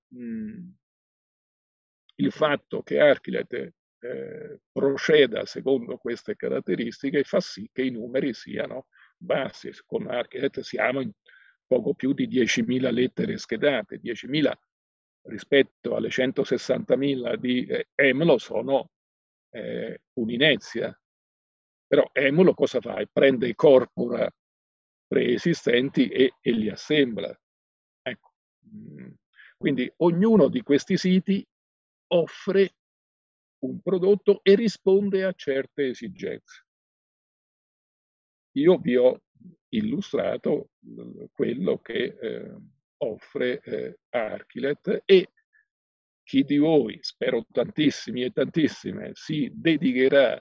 fatto che Archilet proceda secondo queste caratteristiche fa sì che i numeri siano bassi. Con Archilet siamo in poco più di 10.000 lettere schedate. 10.000 rispetto alle 160.000 di Emulo sono un'inezia. Però Emulo cosa fa? Prende i corpora preesistenti e li assembla. Ecco. Quindi ognuno di questi siti offre un prodotto e risponde a certe esigenze. Io vi ho illustrato quello che offre Archilet, e chi di voi, spero tantissimi e tantissime, si dedicherà,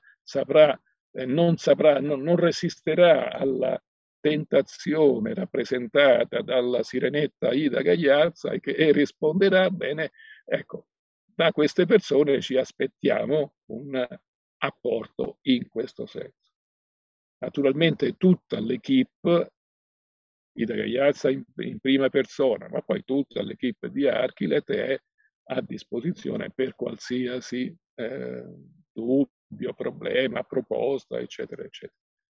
non resisterà alla tentazione rappresentata dalla sirenetta Ida Gagliarza e risponderà bene. Ecco, da queste persone ci aspettiamo un apporto in questo senso. Naturalmente tutta l'equipe, Ida Gagliarza in prima persona, ma poi tutta l'equipe di Archilet è a disposizione per qualsiasi dubbio, problema, proposta, eccetera, eccetera.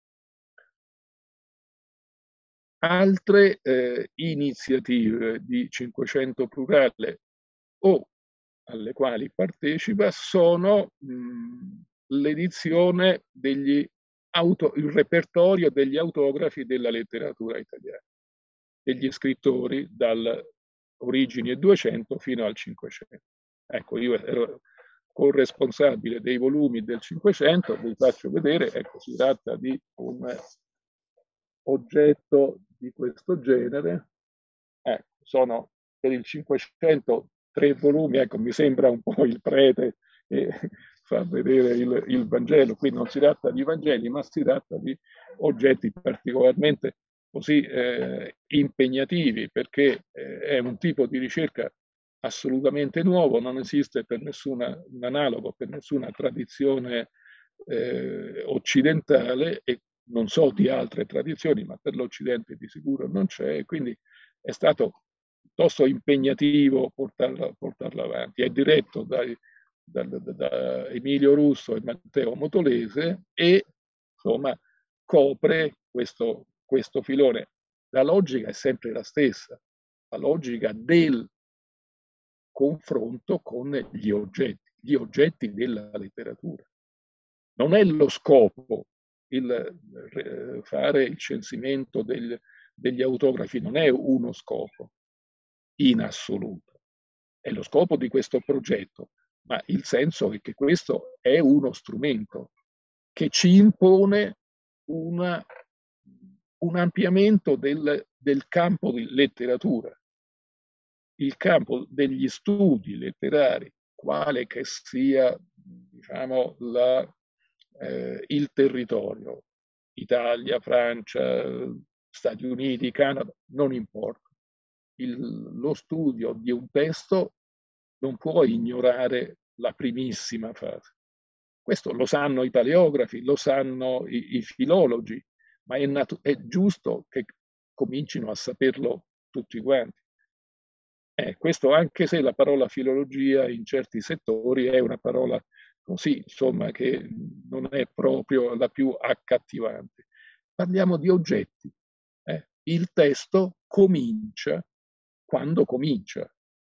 Altre iniziative di 500 Plurale o alle quali partecipa sono l'edizione il repertorio degli autografi della letteratura italiana, degli scrittori dal origini e 200 fino al 500. Ecco, io ero corresponsabile dei volumi del 500, vi faccio vedere, ecco, si tratta di un oggetto di questo genere. Sono per il 500 3 volumi, ecco, mi sembra un po' il prete che fa vedere il Vangelo. Qui non si tratta di Vangeli, ma si tratta di oggetti particolarmente così impegnativi, perché è un tipo di ricerca assolutamente nuovo, non esiste per un analogo, per nessuna tradizione occidentale, e non so di altre tradizioni, ma per l'Occidente di sicuro non c'è, quindi è stato piuttosto impegnativo portarlo avanti. È diretto da Emilio Russo e Matteo Motolese e insomma copre questo filone. La logica è sempre la stessa, la logica del confronto con gli oggetti della letteratura. Non è lo scopo fare il censimento degli autografi, non è uno scopo in assoluto, è lo scopo di questo progetto, ma il senso è che questo è uno strumento che ci impone un ampliamento del campo di letteratura, il campo degli studi letterari, quale che sia, diciamo, il territorio, Italia, Francia, Stati Uniti, Canada, non importa. Lo studio di un testo non può ignorare la primissima fase. Questo lo sanno i paleografi, lo sanno i filologi, ma è giusto che comincino a saperlo tutti quanti. Questo anche se la parola filologia in certi settori è una parola così, insomma, che non è proprio la più accattivante. Parliamo di oggetti. Il testo comincia quando comincia.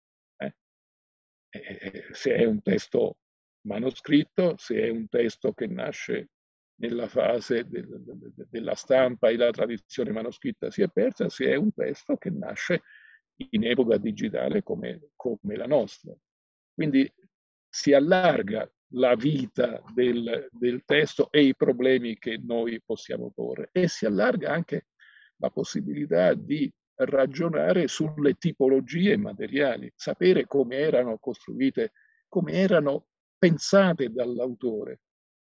Se è un testo manoscritto, se è un testo che nasce nella fase della stampa e la tradizione manoscritta si è persa, se è un testo che nasce in epoca digitale come la nostra. Quindi si allarga la vita del testo e i problemi che noi possiamo porre, e si allarga anche la possibilità di ragionare sulle tipologie materiali, sapere come erano costruite, come erano pensate dall'autore.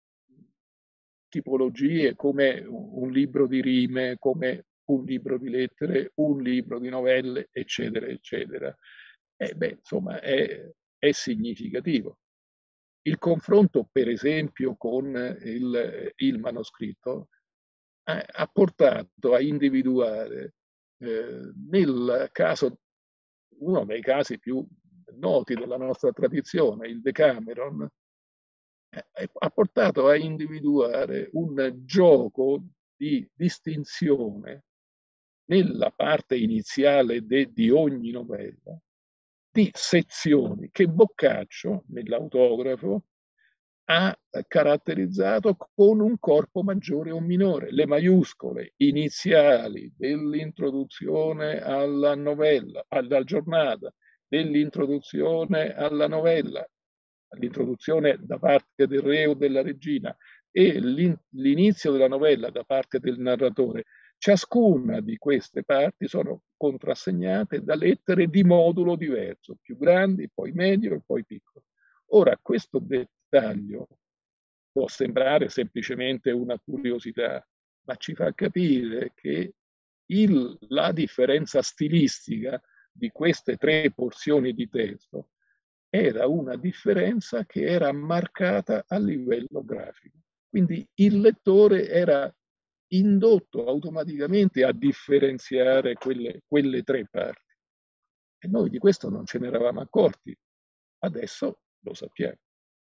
Tipologie come un libro di rime, come un libro di lettere, un libro di novelle, eccetera, eccetera. Insomma, è significativo. Il confronto, per esempio, con il manoscritto ha portato a individuare nel caso, uno dei casi più noti della nostra tradizione, il Decameron, ha portato a individuare un gioco di distinzione nella parte iniziale di ogni novella di sezioni che Boccaccio, nell'autografo, ha caratterizzato con un corpo maggiore o minore. Le maiuscole iniziali dell'introduzione alla novella, alla giornata, dell'introduzione alla novella, l'introduzione da parte del re o della regina e l'inizio della novella da parte del narratore, ciascuna di queste parti sono contrassegnate da lettere di modulo diverso, più grandi, poi medio e poi piccolo. Ora, questo dettaglio può sembrare semplicemente una curiosità, ma ci fa capire che la differenza stilistica di queste tre porzioni di testo era una differenza che era marcata a livello grafico. Quindi il lettore era indotto automaticamente a differenziare quelle tre parti. E noi di questo non ce ne eravamo accorti. Adesso lo sappiamo.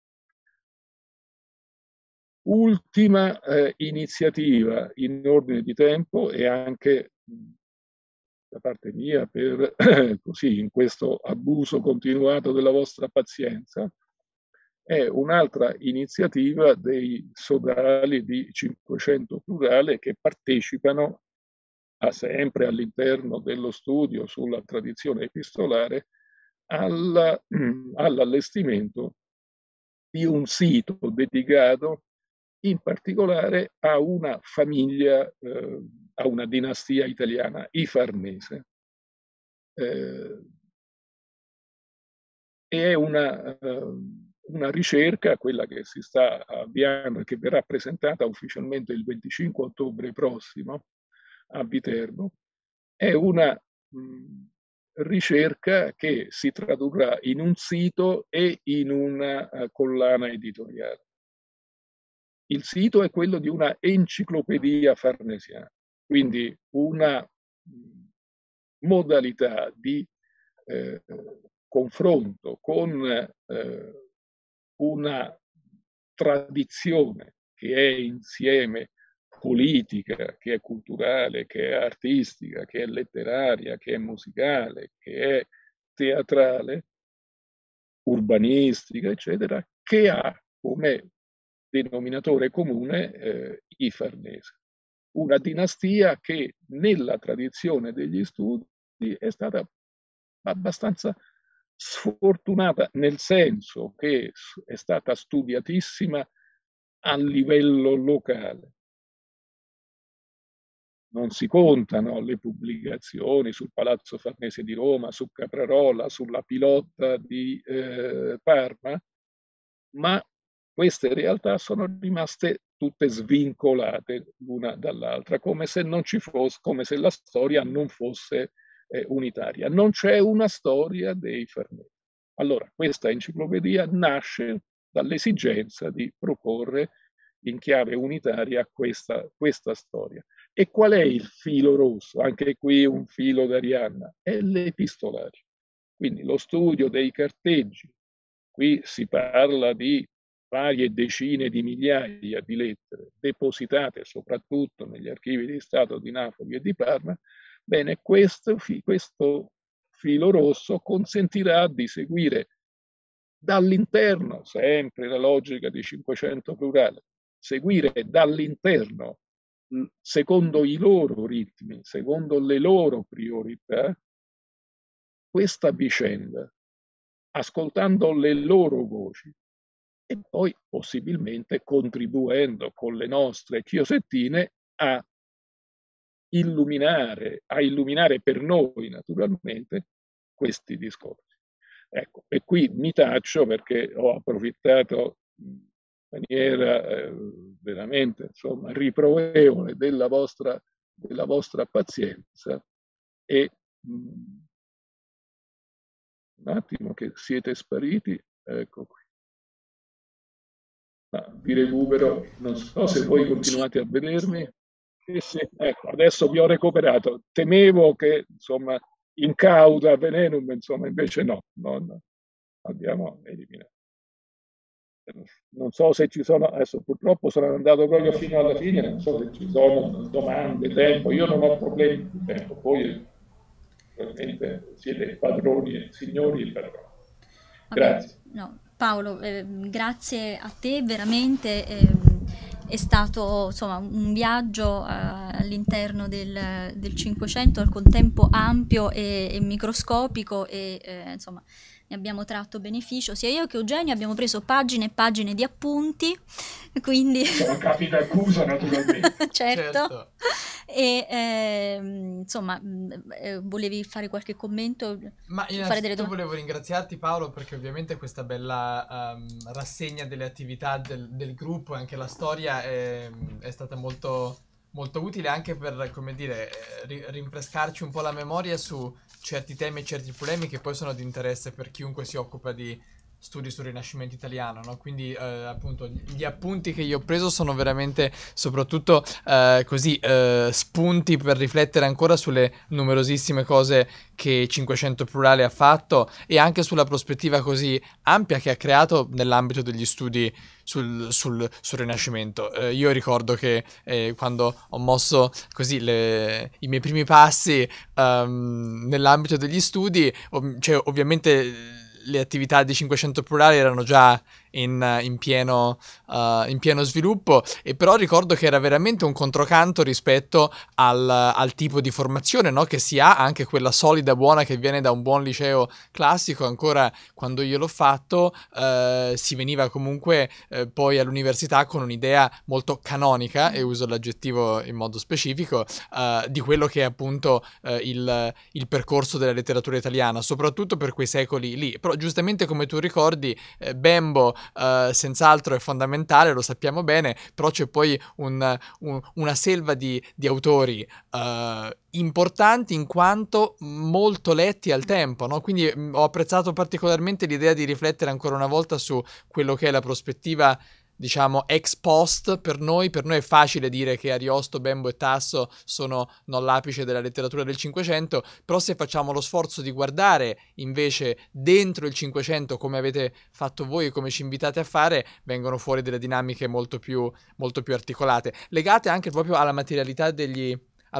Ultima iniziativa in ordine di tempo e anche da parte mia per così in questo abuso continuato della vostra pazienza, è un'altra iniziativa dei sodali di 500 Plurale che partecipano sempre all'interno dello studio sulla tradizione epistolare all'allestimento di un sito dedicato in particolare a una famiglia, a una dinastia italiana, i Farnese. È una ricerca, quella che si sta avviando e che verrà presentata ufficialmente il 25 ottobre prossimo a Viterbo. È una ricerca che si tradurrà in un sito e in una collana editoriale. Il sito è quello di una enciclopedia farnesiana, quindi una modalità di confronto con una tradizione che è insieme politica, che è culturale, che è artistica, che è letteraria, che è musicale, che è teatrale, urbanistica, eccetera, che ha come denominatore comune i Farnese. Una dinastia che nella tradizione degli studi è stata abbastanza sfortunata, nel senso che è stata studiatissima a livello locale. Non si contano le pubblicazioni sul Palazzo Farnese di Roma, su Caprarola, sulla Pilotta di Parma, ma queste realtà sono rimaste tutte svincolate l'una dall'altra, come se non ci fosse, come se la storia non fosse unitaria. Non c'è una storia dei Farnese. Allora, questa enciclopedia nasce dall'esigenza di proporre in chiave unitaria questa storia. E qual è il filo rosso? Anche qui un filo d'Arianna, è l'epistolario. Quindi lo studio dei carteggi. Qui si parla di varie decine di migliaia di lettere depositate soprattutto negli archivi di Stato di Napoli e di Parma. Bene, questo filo rosso consentirà di seguire dall'interno, sempre la logica di 500 Plurale, seguire dall'interno, secondo i loro ritmi, secondo le loro priorità, questa vicenda, ascoltando le loro voci e poi possibilmente contribuendo con le nostre chiosettine a illuminare per noi naturalmente questi discorsi. Ecco, e qui mi taccio perché ho approfittato in maniera veramente, insomma, riprovevole della vostra pazienza e un attimo che siete spariti, ecco qui. Ma vi recupero, non so se voi continuate a vedermi. Sì, ecco, adesso vi ho recuperato. Temevo che, insomma, incauta venenum, insomma, invece no, abbiamo eliminato. Non so se ci sono, adesso purtroppo sono andato proprio fino alla fine, non so se ci sono domande, tempo, io non ho problemi di tempo, voi probabilmente siete padroni e signori e padroni. Grazie. No, Paolo, grazie a te, veramente è stato insomma un viaggio all'interno del Cinquecento, al contempo ampio e microscopico, e insomma ne abbiamo tratto beneficio. Sia io che Eugenio abbiamo preso pagine e pagine di appunti, quindi sono capita accusa naturalmente. certo. E insomma, volevi fare qualche commento? Ma innanzitutto volevo ringraziarti, Paolo, perché ovviamente questa bella rassegna delle attività del gruppo e anche la storia è stata molto, molto utile anche per, come dire, rinfrescarci un po' la memoria su certi temi e certi problemi che poi sono di interesse per chiunque si occupa di studi sul Rinascimento italiano, no? Quindi appunto gli appunti che io ho preso sono veramente soprattutto spunti per riflettere ancora sulle numerosissime cose che Cinquecento Plurale ha fatto e anche sulla prospettiva così ampia che ha creato nell'ambito degli studi sul Rinascimento. Io ricordo che quando ho mosso così i miei primi passi nell'ambito degli studi, cioè ovviamente le attività di Cinquecento Plurale erano già in pieno sviluppo, e però ricordo che era veramente un controcanto rispetto al tipo di formazione, no? Che si ha, anche quella solida buona che viene da un buon liceo classico. Ancora quando io l'ho fatto si veniva comunque poi all'università con un'idea molto canonica, e uso l'aggettivo in modo specifico, di quello che è appunto il percorso della letteratura italiana, soprattutto per quei secoli lì. Però giustamente, come tu ricordi, Bembo senz'altro è fondamentale, lo sappiamo bene, però c'è poi una selva di autori importanti in quanto molto letti al tempo, no? Quindi ho apprezzato particolarmente l'idea di riflettere ancora una volta su quello che è la prospettiva, diciamo, ex post. Per noi è facile dire che Ariosto, Bembo e Tasso sono non l'apice della letteratura del Cinquecento, però se facciamo lo sforzo di guardare invece dentro il Cinquecento, come avete fatto voi e come ci invitate a fare, vengono fuori delle dinamiche molto più articolate, legate anche proprio alla materialità degli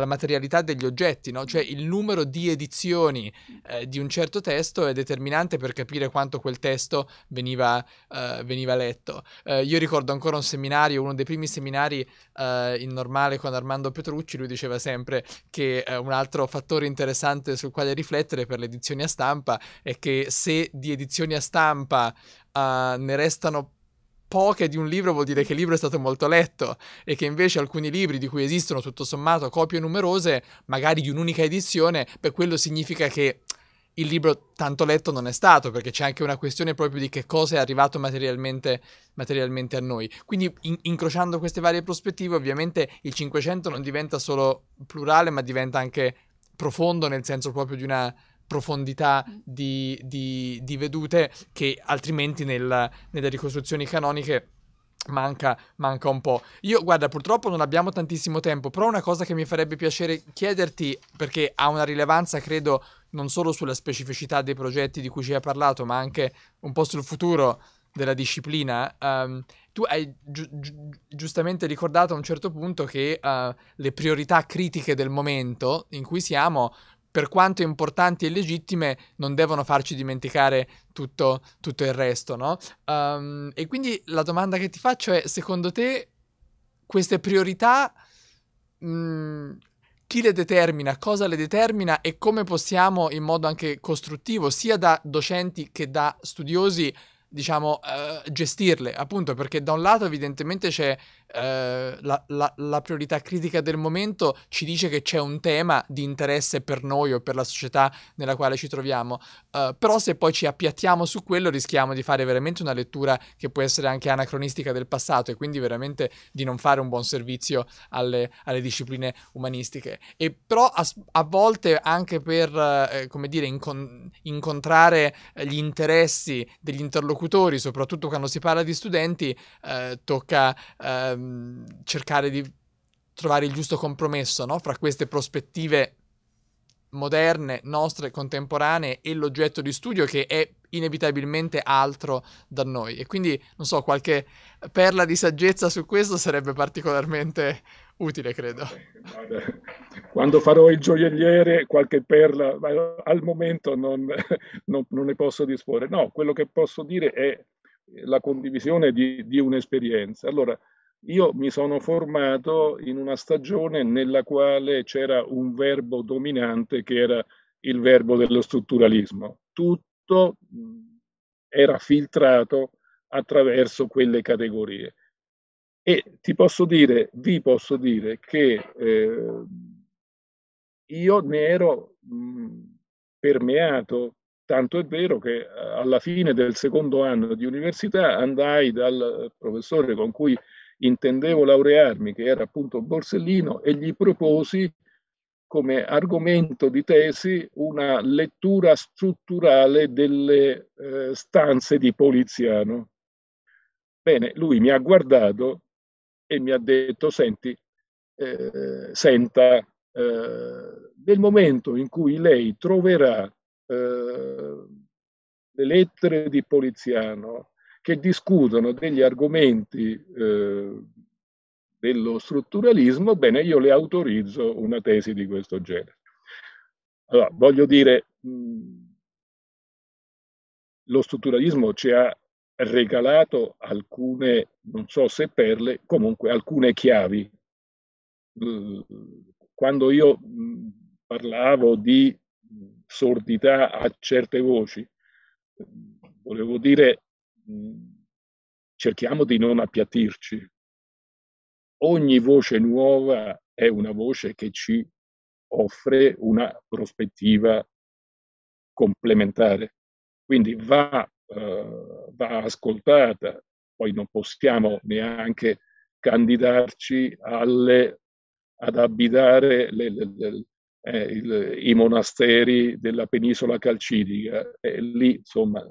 oggetti, no? Cioè il numero di edizioni di un certo testo è determinante per capire quanto quel testo veniva letto. Io ricordo ancora un seminario, uno dei primi seminari in normale con Armando Petrucci. Lui diceva sempre che un altro fattore interessante sul quale riflettere per le edizioni a stampa è che se di edizioni a stampa ne restano poche di un libro, vuol dire che il libro è stato molto letto, e che invece alcuni libri di cui esistono tutto sommato copie numerose, magari di un'unica edizione, per quello significa che il libro tanto letto non è stato, perché c'è anche una questione proprio di che cosa è arrivato materialmente a noi. Quindi incrociando queste varie prospettive, ovviamente il Cinquecento non diventa solo plurale, ma diventa anche profondo, nel senso proprio di una profondità di vedute che altrimenti nelle ricostruzioni canoniche manca un po'. Io, guarda, purtroppo non abbiamo tantissimo tempo, però una cosa che mi farebbe piacere chiederti, perché ha una rilevanza, credo, non solo sulla specificità dei progetti di cui ci hai parlato, ma anche un po' sul futuro della disciplina. Tu hai giustamente ricordato a un certo punto che le priorità critiche del momento in cui siamo, per quanto importanti e legittime, non devono farci dimenticare tutto il resto, no? E quindi la domanda che ti faccio è: secondo te queste priorità chi le determina, cosa le determina, e come possiamo in modo anche costruttivo, sia da docenti che da studiosi, diciamo, gestirle, appunto perché da un lato evidentemente c'è la priorità critica del momento, ci dice che c'è un tema di interesse per noi o per la società nella quale ci troviamo, però se poi ci appiattiamo su quello rischiamo di fare veramente una lettura che può essere anche anacronistica del passato e quindi veramente di non fare un buon servizio alle discipline umanistiche. E però a volte anche per come dire incontrare gli interessi degli interlocutori, soprattutto quando si parla di studenti, tocca cercare di trovare il giusto compromesso, no? Fra queste prospettive moderne, nostre, contemporanee e l'oggetto di studio che è inevitabilmente altro da noi. E quindi, non so, qualche perla di saggezza su questo sarebbe particolarmente utile, credo. Quando farò il gioielliere, qualche perla, ma al momento non ne posso disporre. No, quello che posso dire è la condivisione di un'esperienza. Allora, io mi sono formato in una stagione nella quale c'era un verbo dominante che era il verbo dello strutturalismo. Tutto era filtrato attraverso quelle categorie. E vi posso dire che io ne ero permeato, tanto è vero che alla fine del secondo anno di università andai dal professore con cui intendevo laurearmi, che era appunto Borsellino, e gli proposi come argomento di tesi una lettura strutturale delle stanze di Poliziano. Bene, lui mi ha guardato e mi ha detto, senta, nel momento in cui lei troverà le lettere di Poliziano che discutono degli argomenti dello strutturalismo, bene, io le autorizzo una tesi di questo genere. Allora, voglio dire, lo strutturalismo ci ha regalato alcune, non so se perle, comunque alcune chiavi. Quando io parlavo di sordità a certe voci, volevo dire cerchiamo di non appiattirci. Ogni voce nuova è una voce che ci offre una prospettiva complementare. Quindi va ascoltata, poi non possiamo neanche candidarci ad abitare i monasteri della penisola calcidica. Lì, insomma,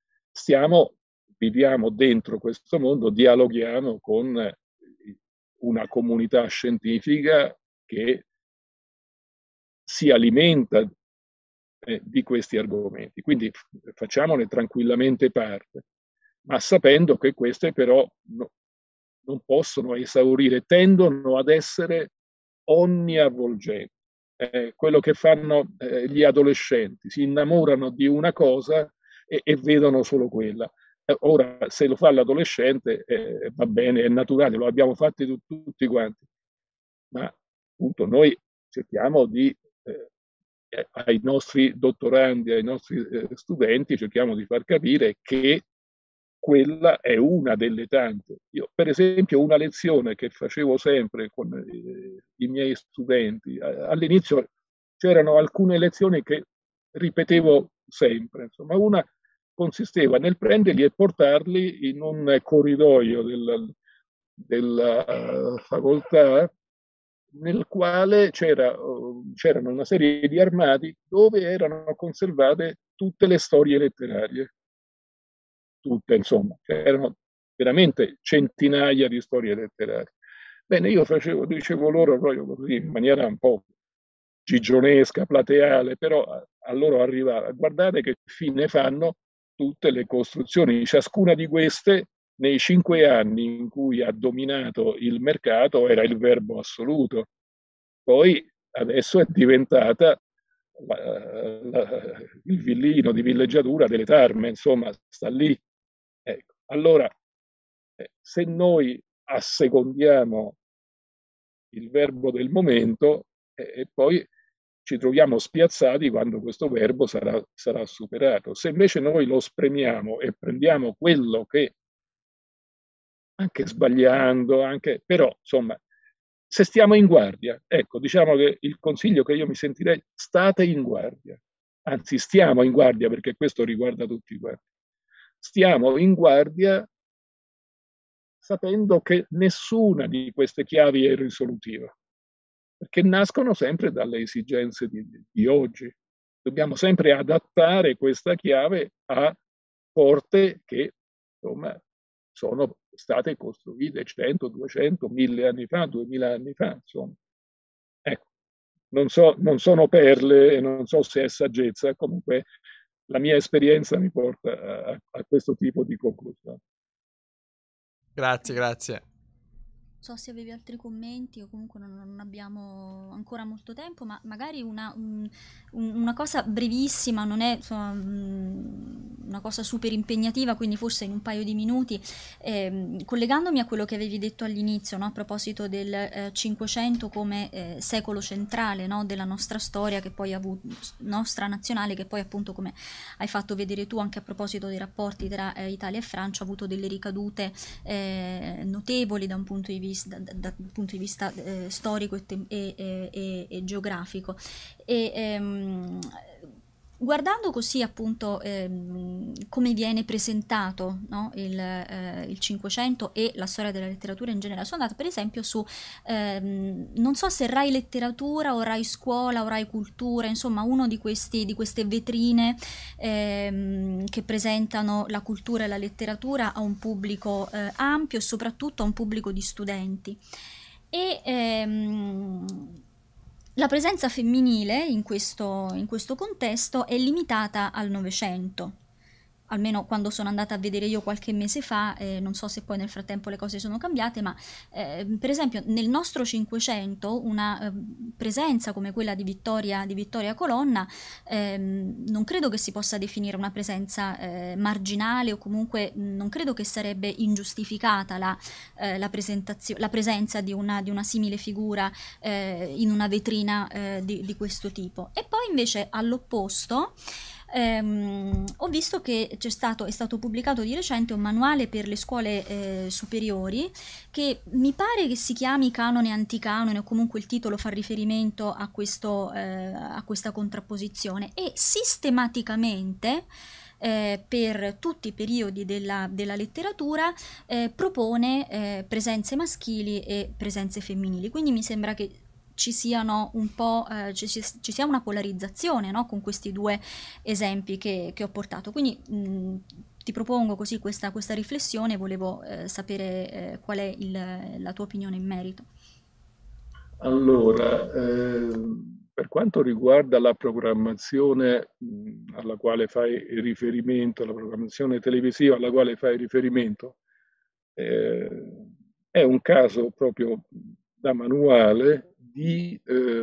viviamo dentro questo mondo, dialoghiamo con una comunità scientifica che si alimenta di questi argomenti. Quindi facciamone tranquillamente parte, ma sapendo che queste però non possono esaurire, tendono ad essere onniavvolgenti. Quello che fanno gli adolescenti, si innamorano di una cosa e vedono solo quella. Ora, se lo fa l'adolescente, va bene, è naturale, lo abbiamo fatto tutti quanti, ma appunto noi cerchiamo di ai nostri dottorandi, ai nostri studenti, cerchiamo di far capire che quella è una delle tante. Io, per esempio, una lezione che facevo sempre con i miei studenti, all'inizio c'erano alcune lezioni che ripetevo sempre, insomma, una consisteva nel prenderli e portarli in un corridoio della facoltà nel quale c'erano una serie di armadi dove erano conservate tutte le storie letterarie. Tutte, insomma, c'erano veramente centinaia di storie letterarie. Bene, io dicevo loro proprio così, in maniera un po' gigionesca, plateale, però a loro arrivava, guardate che fine fanno tutte le costruzioni, ciascuna di queste nei 5 anni in cui ha dominato il mercato era il verbo assoluto. Poi adesso è diventata il villino di villeggiatura delle tarme, insomma, sta lì. Ecco. Allora, se noi assecondiamo il verbo del momento, poi ci troviamo spiazzati quando questo verbo sarà superato. Se invece noi lo spremiamo e prendiamo quello che, anche sbagliando, però insomma, se stiamo in guardia, ecco, diciamo che il consiglio che io mi sentirei: state in guardia, anzi stiamo in guardia, perché questo riguarda tutti quanti. Stiamo in guardia sapendo che nessuna di queste chiavi è risolutiva, perché nascono sempre dalle esigenze di oggi. Dobbiamo sempre adattare questa chiave a porte che, insomma, sono state costruite 100, 200, 1000 anni fa, 2000 anni fa, insomma. Ecco, non sono perle e non so se è saggezza, comunque la mia esperienza mi porta a questo tipo di conclusione. Grazie, grazie. So se avevi altri commenti o comunque non abbiamo ancora molto tempo, ma magari una cosa brevissima, non è insomma, una cosa super impegnativa, quindi forse in un paio di minuti, collegandomi a quello che avevi detto all'inizio, no, a proposito del Cinquecento come secolo centrale, no, della nostra storia, che poi ha avuto, nostra nazionale, che poi appunto, come hai fatto vedere tu anche a proposito dei rapporti tra Italia e Francia, ha avuto delle ricadute notevoli da un punto di vista dal punto di vista storico e geografico. Guardando così appunto come viene presentato, no, il Cinquecento e la storia della letteratura in generale, sono andata per esempio su, non so se Rai Letteratura o Rai Scuola o Rai Cultura, insomma uno di queste vetrine che presentano la cultura e la letteratura a un pubblico ampio e soprattutto a un pubblico di studenti. La presenza femminile in questo contesto è limitata al Novecento, almeno quando sono andata a vedere io qualche mese fa, non so se poi nel frattempo le cose sono cambiate, ma per esempio nel nostro Cinquecento una presenza come quella di Vittoria Colonna non credo che si possa definire una presenza marginale, o comunque non credo che sarebbe ingiustificata la presenza di una simile figura in una vetrina di questo tipo. E poi invece all'opposto ho visto che è stato pubblicato di recente un manuale per le scuole superiori, che mi pare che si chiami Canone Anticanone, o comunque il titolo fa riferimento a questa contrapposizione, e sistematicamente per tutti i periodi della letteratura propone presenze maschili e presenze femminili. Quindi mi sembra che ci siano un po', ci sia una polarizzazione, no, con questi due esempi che ho portato. Quindi ti propongo così questa riflessione, volevo sapere qual è la tua opinione in merito. Allora, per quanto riguarda la programmazione alla quale fai riferimento, la programmazione televisiva alla quale fai riferimento, è un caso proprio da manuale di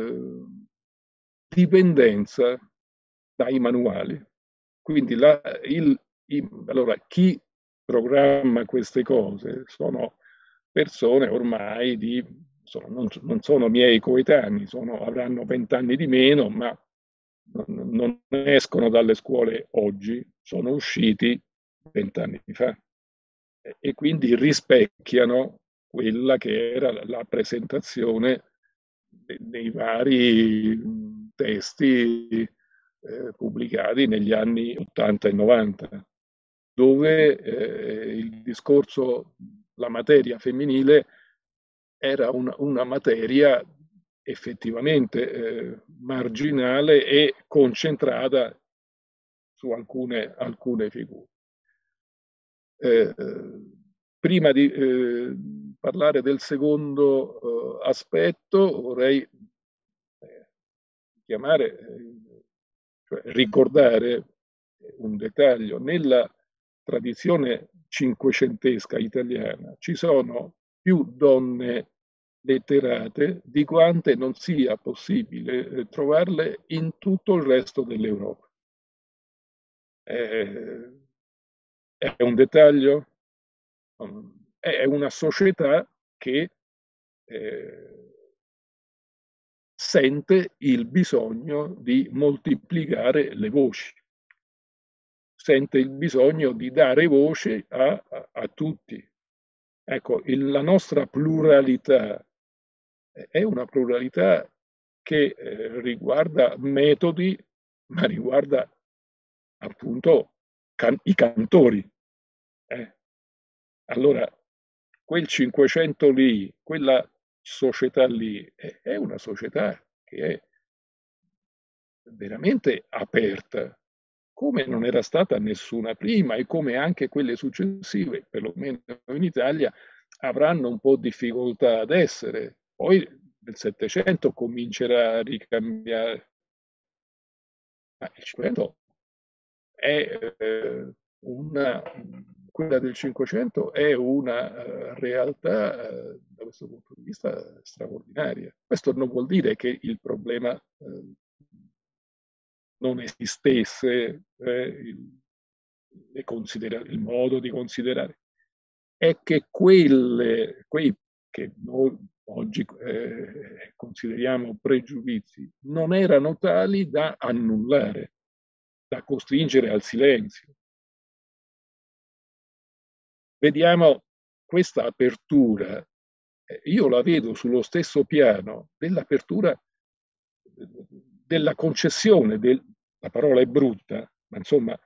dipendenza dai manuali. Quindi allora, chi programma queste cose sono persone ormai non sono miei coetanei, avranno 20 anni di meno, ma non escono dalle scuole oggi, sono usciti 20 anni fa e quindi rispecchiano quella che era la presentazione dei vari testi pubblicati negli anni 80 e 90, dove il discorso, la materia femminile era una materia effettivamente marginale e concentrata su alcune figure. Prima di parlare del secondo aspetto, vorrei cioè ricordare un dettaglio. Nella tradizione cinquecentesca italiana ci sono più donne letterate di quante non sia possibile trovarle in tutto il resto dell'Europa. È un dettaglio? È una società che sente il bisogno di moltiplicare le voci, sente il bisogno di dare voce a tutti. Ecco, la nostra pluralità è una pluralità che riguarda metodi, ma riguarda appunto i cantori. Allora, quel 500 lì, quella società lì, è una società che è veramente aperta, come non era stata nessuna prima e come anche quelle successive, perlomeno in Italia, avranno un po' difficoltà ad essere. Poi nel Settecento comincerà a ricambiare. Ma il 500 è quella del 500 è una realtà da questo punto di vista straordinaria. Questo non vuol dire che il problema non esistesse, il modo di considerare, è che quei che noi oggi consideriamo pregiudizi non erano tali da annullare, da costringere al silenzio. Vediamo questa apertura, io la vedo sullo stesso piano dell'apertura della concessione, la parola è brutta, ma insomma,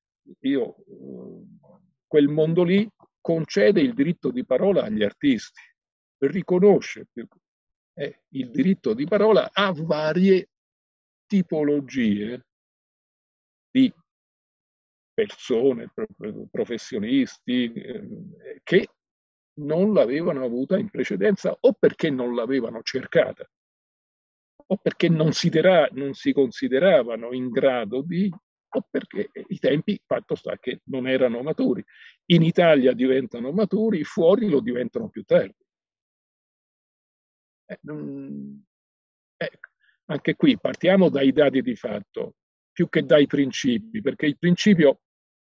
quel mondo lì concede il diritto di parola agli artisti, riconosce il diritto di parola a varie tipologie di persone, professionisti che non l'avevano avuta in precedenza o perché non l'avevano cercata o perché non si consideravano in grado di, o perché i tempi, fatto sta che non erano maturi. In Italia diventano maturi, fuori lo diventano più tardi. Anche qui partiamo dai dati di fatto, più che dai principi, perché il principio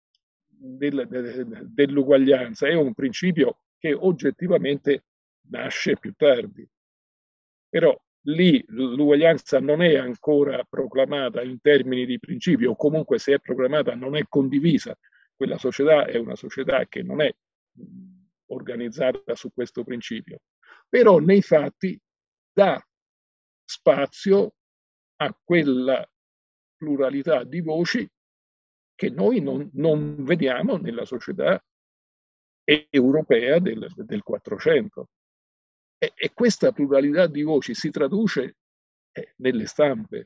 dell'uguaglianza è un principio che oggettivamente nasce più tardi. Però lì l'uguaglianza non è ancora proclamata in termini di principio, o comunque se è proclamata non è condivisa. Quella società è una società che non è organizzata su questo principio. Però nei fatti dà spazio a quella pluralità di voci che noi non vediamo nella società europea del 400. E questa pluralità di voci si traduce nelle stampe.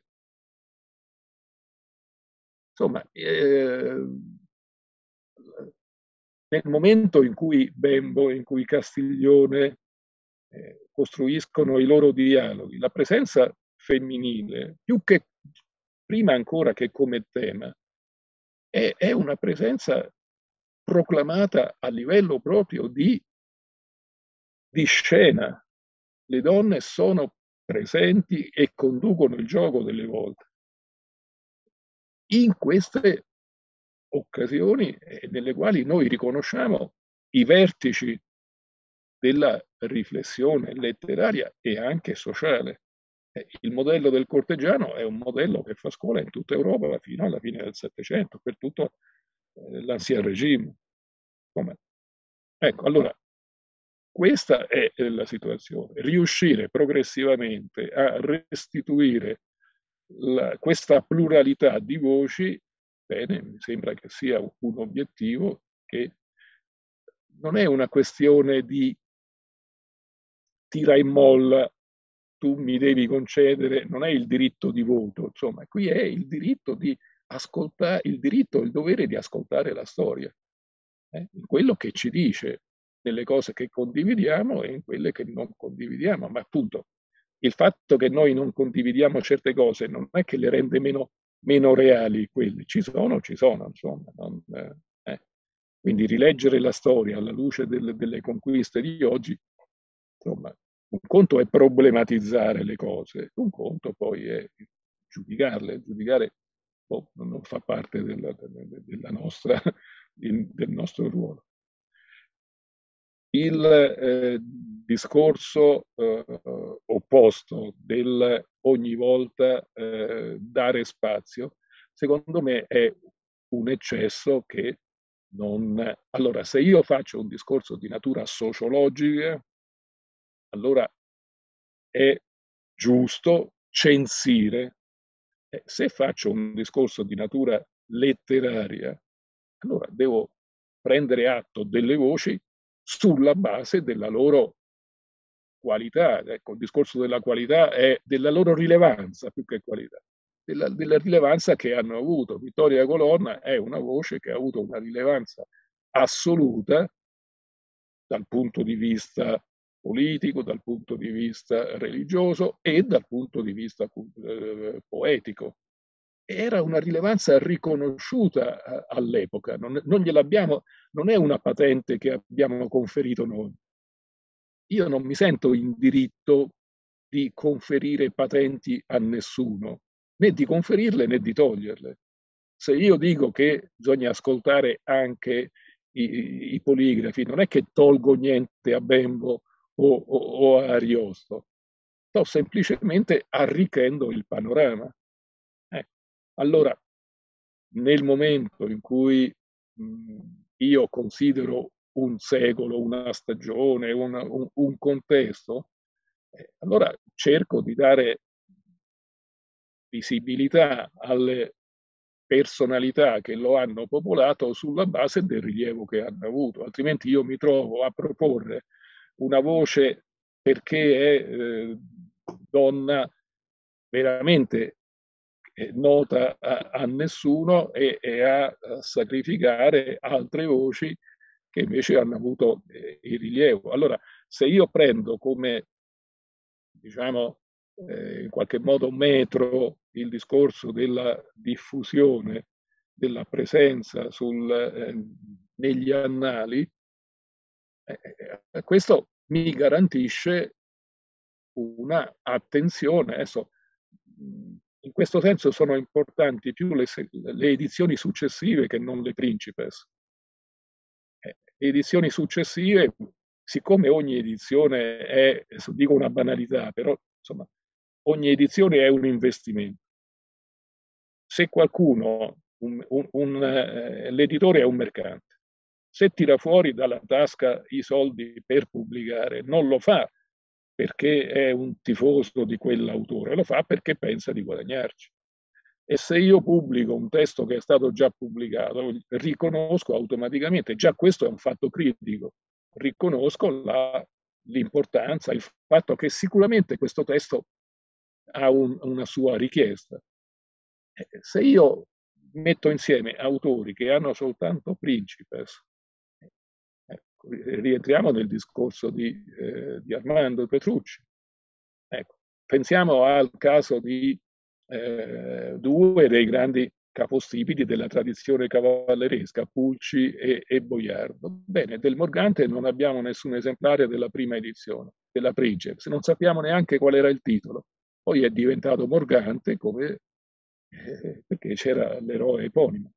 Insomma, nel momento in cui Bembo, in cui Castiglione costruiscono i loro dialoghi, la presenza femminile, più che prima ancora che come tema, è una presenza proclamata a livello proprio di scena. Le donne sono presenti e conducono il gioco delle volte. In queste occasioni nelle quali noi riconosciamo i vertici della riflessione letteraria e anche sociale. Il modello del corteggiano è un modello che fa scuola in tutta Europa fino alla fine del Settecento, per tutto l'Ancien Régime. Ecco, allora, questa è la situazione. Riuscire progressivamente a restituire questa pluralità di voci, bene, mi sembra che sia un obiettivo che non è una questione di tira e molla, tu mi devi concedere, non è il diritto di voto, insomma, qui è il diritto di ascoltare, il diritto e il dovere di ascoltare la storia, in quello che ci dice, nelle cose che condividiamo e in quelle che non condividiamo, ma appunto il fatto che noi non condividiamo certe cose non è che le rende meno reali, quelli ci sono, insomma. Quindi rileggere la storia alla luce delle conquiste di oggi, insomma, un conto è problematizzare le cose, un conto poi è giudicarle. Giudicare non fa parte del nostro ruolo. discorso opposto del ogni volta dare spazio, secondo me è un eccesso che non... Allora, se io faccio un discorso di natura sociologica, allora è giusto censire. Se faccio un discorso di natura letteraria, allora devo prendere atto delle voci sulla base della loro qualità. Ecco, il discorso della qualità è della loro rilevanza più che qualità, della rilevanza che hanno avuto. Vittoria Colonna è una voce che ha avuto una rilevanza assoluta dal punto di vista politico, dal punto di vista religioso e dal punto di vista poetico. Era una rilevanza riconosciuta all'epoca, non gliel'abbiamo, non è una patente che abbiamo conferito noi. Io non mi sento in diritto di conferire patenti a nessuno, né di conferirle né di toglierle. Se io dico che bisogna ascoltare anche i poligrafi, non è che tolgo niente a Bembo o a Ariosto, sto semplicemente arricchendo il panorama. Allora, nel momento in cui io considero un secolo, una stagione, un contesto, allora cerco di dare visibilità alle personalità che lo hanno popolato sulla base del rilievo che hanno avuto, altrimenti io mi trovo a proporre una voce perché è donna veramente nota a nessuno e a sacrificare altre voci che invece hanno avuto il rilievo. Allora, se io prendo come, diciamo, in qualche modo metro il discorso della diffusione, della presenza negli annali, questo mi garantisce una attenzione. Adesso, in questo senso sono importanti più le edizioni successive che non le Principes. Le edizioni successive, siccome ogni edizione è, dico una banalità, però insomma, ogni edizione è un investimento. Se qualcuno, l'editore è un mercante, se tira fuori dalla tasca i soldi per pubblicare, non lo fa perché è un tifoso di quell'autore, lo fa perché pensa di guadagnarci. E se io pubblico un testo che è stato già pubblicato, riconosco automaticamente, già questo è un fatto critico, riconosco l'importanza, il fatto che sicuramente questo testo ha una sua richiesta. Se io metto insieme autori che hanno soltanto Principes, ecco, rientriamo nel discorso di Armando Petrucci. Ecco, pensiamo al caso di due dei grandi capostipiti della tradizione cavalleresca, Pulci e Boiardo. Bene, del Morgante non abbiamo nessun esemplare della prima edizione, della Princeps, non sappiamo neanche qual era il titolo. Poi è diventato Morgante perché c'era l'eroe eponimo.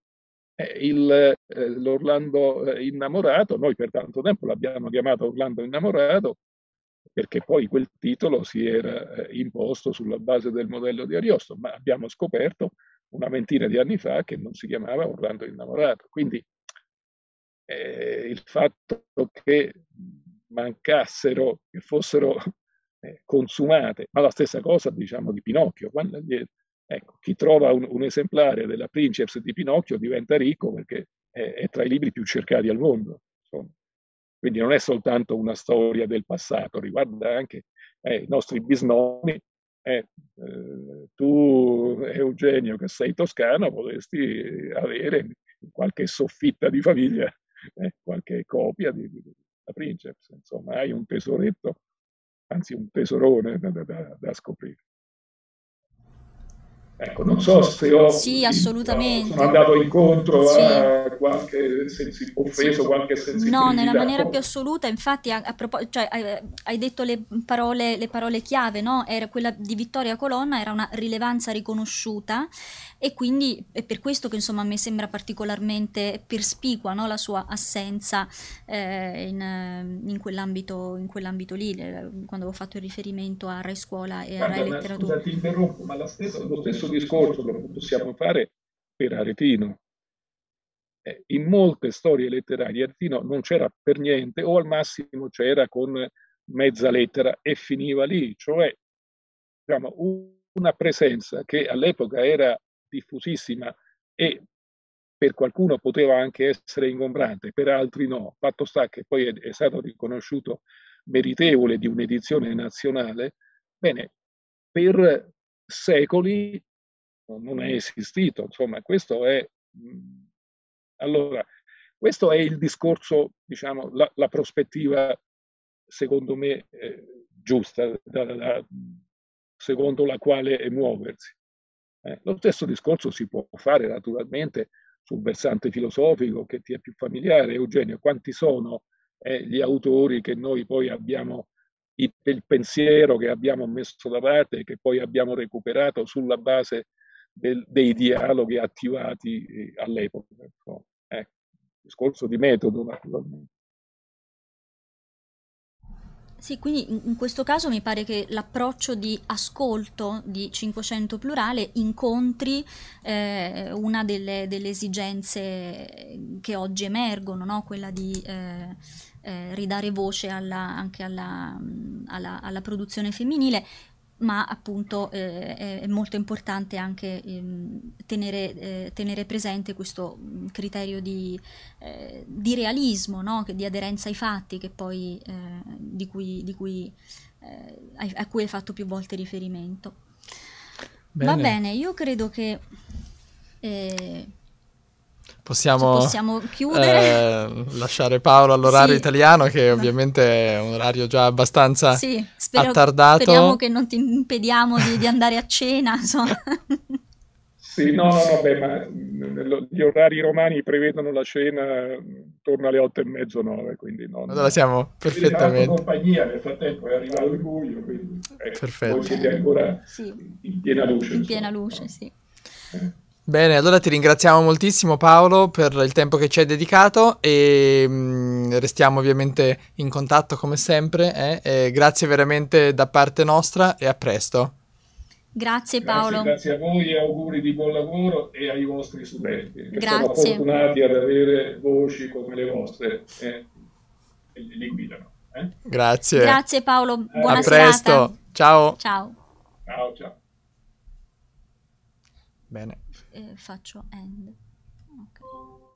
L'Orlando innamorato, noi per tanto tempo l'abbiamo chiamato Orlando innamorato, perché poi quel titolo si era imposto sulla base del modello di Ariosto, ma abbiamo scoperto una ventina di anni fa che non si chiamava Orlando innamorato. Quindi il fatto che mancassero, che fossero consumate, ma la stessa cosa diciamo di Pinocchio. Ecco, chi trova un esemplare della Princeps di Pinocchio diventa ricco perché è tra i libri più cercati al mondo. Insomma. Quindi non è soltanto una storia del passato, riguarda anche i nostri bisnonni. Tu, Eugenio, che sei toscano, potresti avere in qualche soffitta di famiglia qualche copia di la Princeps. Insomma, hai un tesoretto, anzi un tesorone da scoprire. Ecco, non so se Sì, assolutamente. sono andato incontro Sì. a qualche offeso, qualche No, sensibilità. nella maniera più assoluta, infatti, cioè, hai detto le parole chiave, no? Era quella di Vittoria Colonna, era una rilevanza riconosciuta e quindi è per questo che insomma a me sembra particolarmente perspicua, no? La sua assenza in quell'ambito lì, quando ho fatto il riferimento a Rai Scuola e a Rai Guarda, ma Letteratura. scusa, ti interrompo, ma lo stesso discorso lo possiamo fare per Aretino. In molte storie letterarie Aretino non c'era per niente, o al massimo c'era con mezza lettera e finiva lì, cioè diciamo, una presenza che all'epoca era diffusissima e per qualcuno poteva anche essere ingombrante, per altri no. Fatto sta che poi è stato riconosciuto meritevole di un'edizione nazionale. Bene, per secoli non è esistito. Insomma, questo è allora, questo è il discorso, diciamo, la prospettiva, secondo me, giusta, secondo la quale muoversi. Lo stesso discorso si può fare naturalmente sul versante filosofico che ti è più familiare. Eugenio, quanti sono gli autori che noi poi abbiamo, il pensiero che abbiamo messo da parte e che poi abbiamo recuperato sulla base dei dialoghi attivati all'epoca. Discorso di metodo naturalmente. Sì, quindi in questo caso mi pare che l'approccio di ascolto di 500 plurale incontri una delle esigenze che oggi emergono, no? Quella di ridare voce anche alla produzione femminile, ma appunto è molto importante anche tenere presente questo criterio di realismo, no? Di aderenza ai fatti, che poi, a cui hai fatto più volte riferimento. Bene. Va bene, io credo che possiamo chiudere. lasciare Paolo all'orario Sì. italiano, che ovviamente è un orario già abbastanza Sì, attardato. speriamo che non ti impediamo di andare a cena, insomma. Sì, no, beh, ma gli orari romani prevedono la cena intorno alle 8:30, 9, quindi non... Allora siamo perfettamente... compagnia, nel frattempo è arrivato il buio, quindi perfetto. voi siete ancora Sì. in piena luce. In piena insomma, luce, no? sì. Bene, allora ti ringraziamo moltissimo Paolo per il tempo che ci hai dedicato e restiamo ovviamente in contatto come sempre. Grazie veramente da parte nostra e a presto. Grazie Paolo. Grazie a voi e auguri di buon lavoro e ai vostri studenti, che sono Grazie. fortunati ad avere voci come le vostre e li guidano. Grazie. Grazie Paolo, buona a presto. serata. Ciao. Ciao. Ciao. Bene. Faccio end. Ok.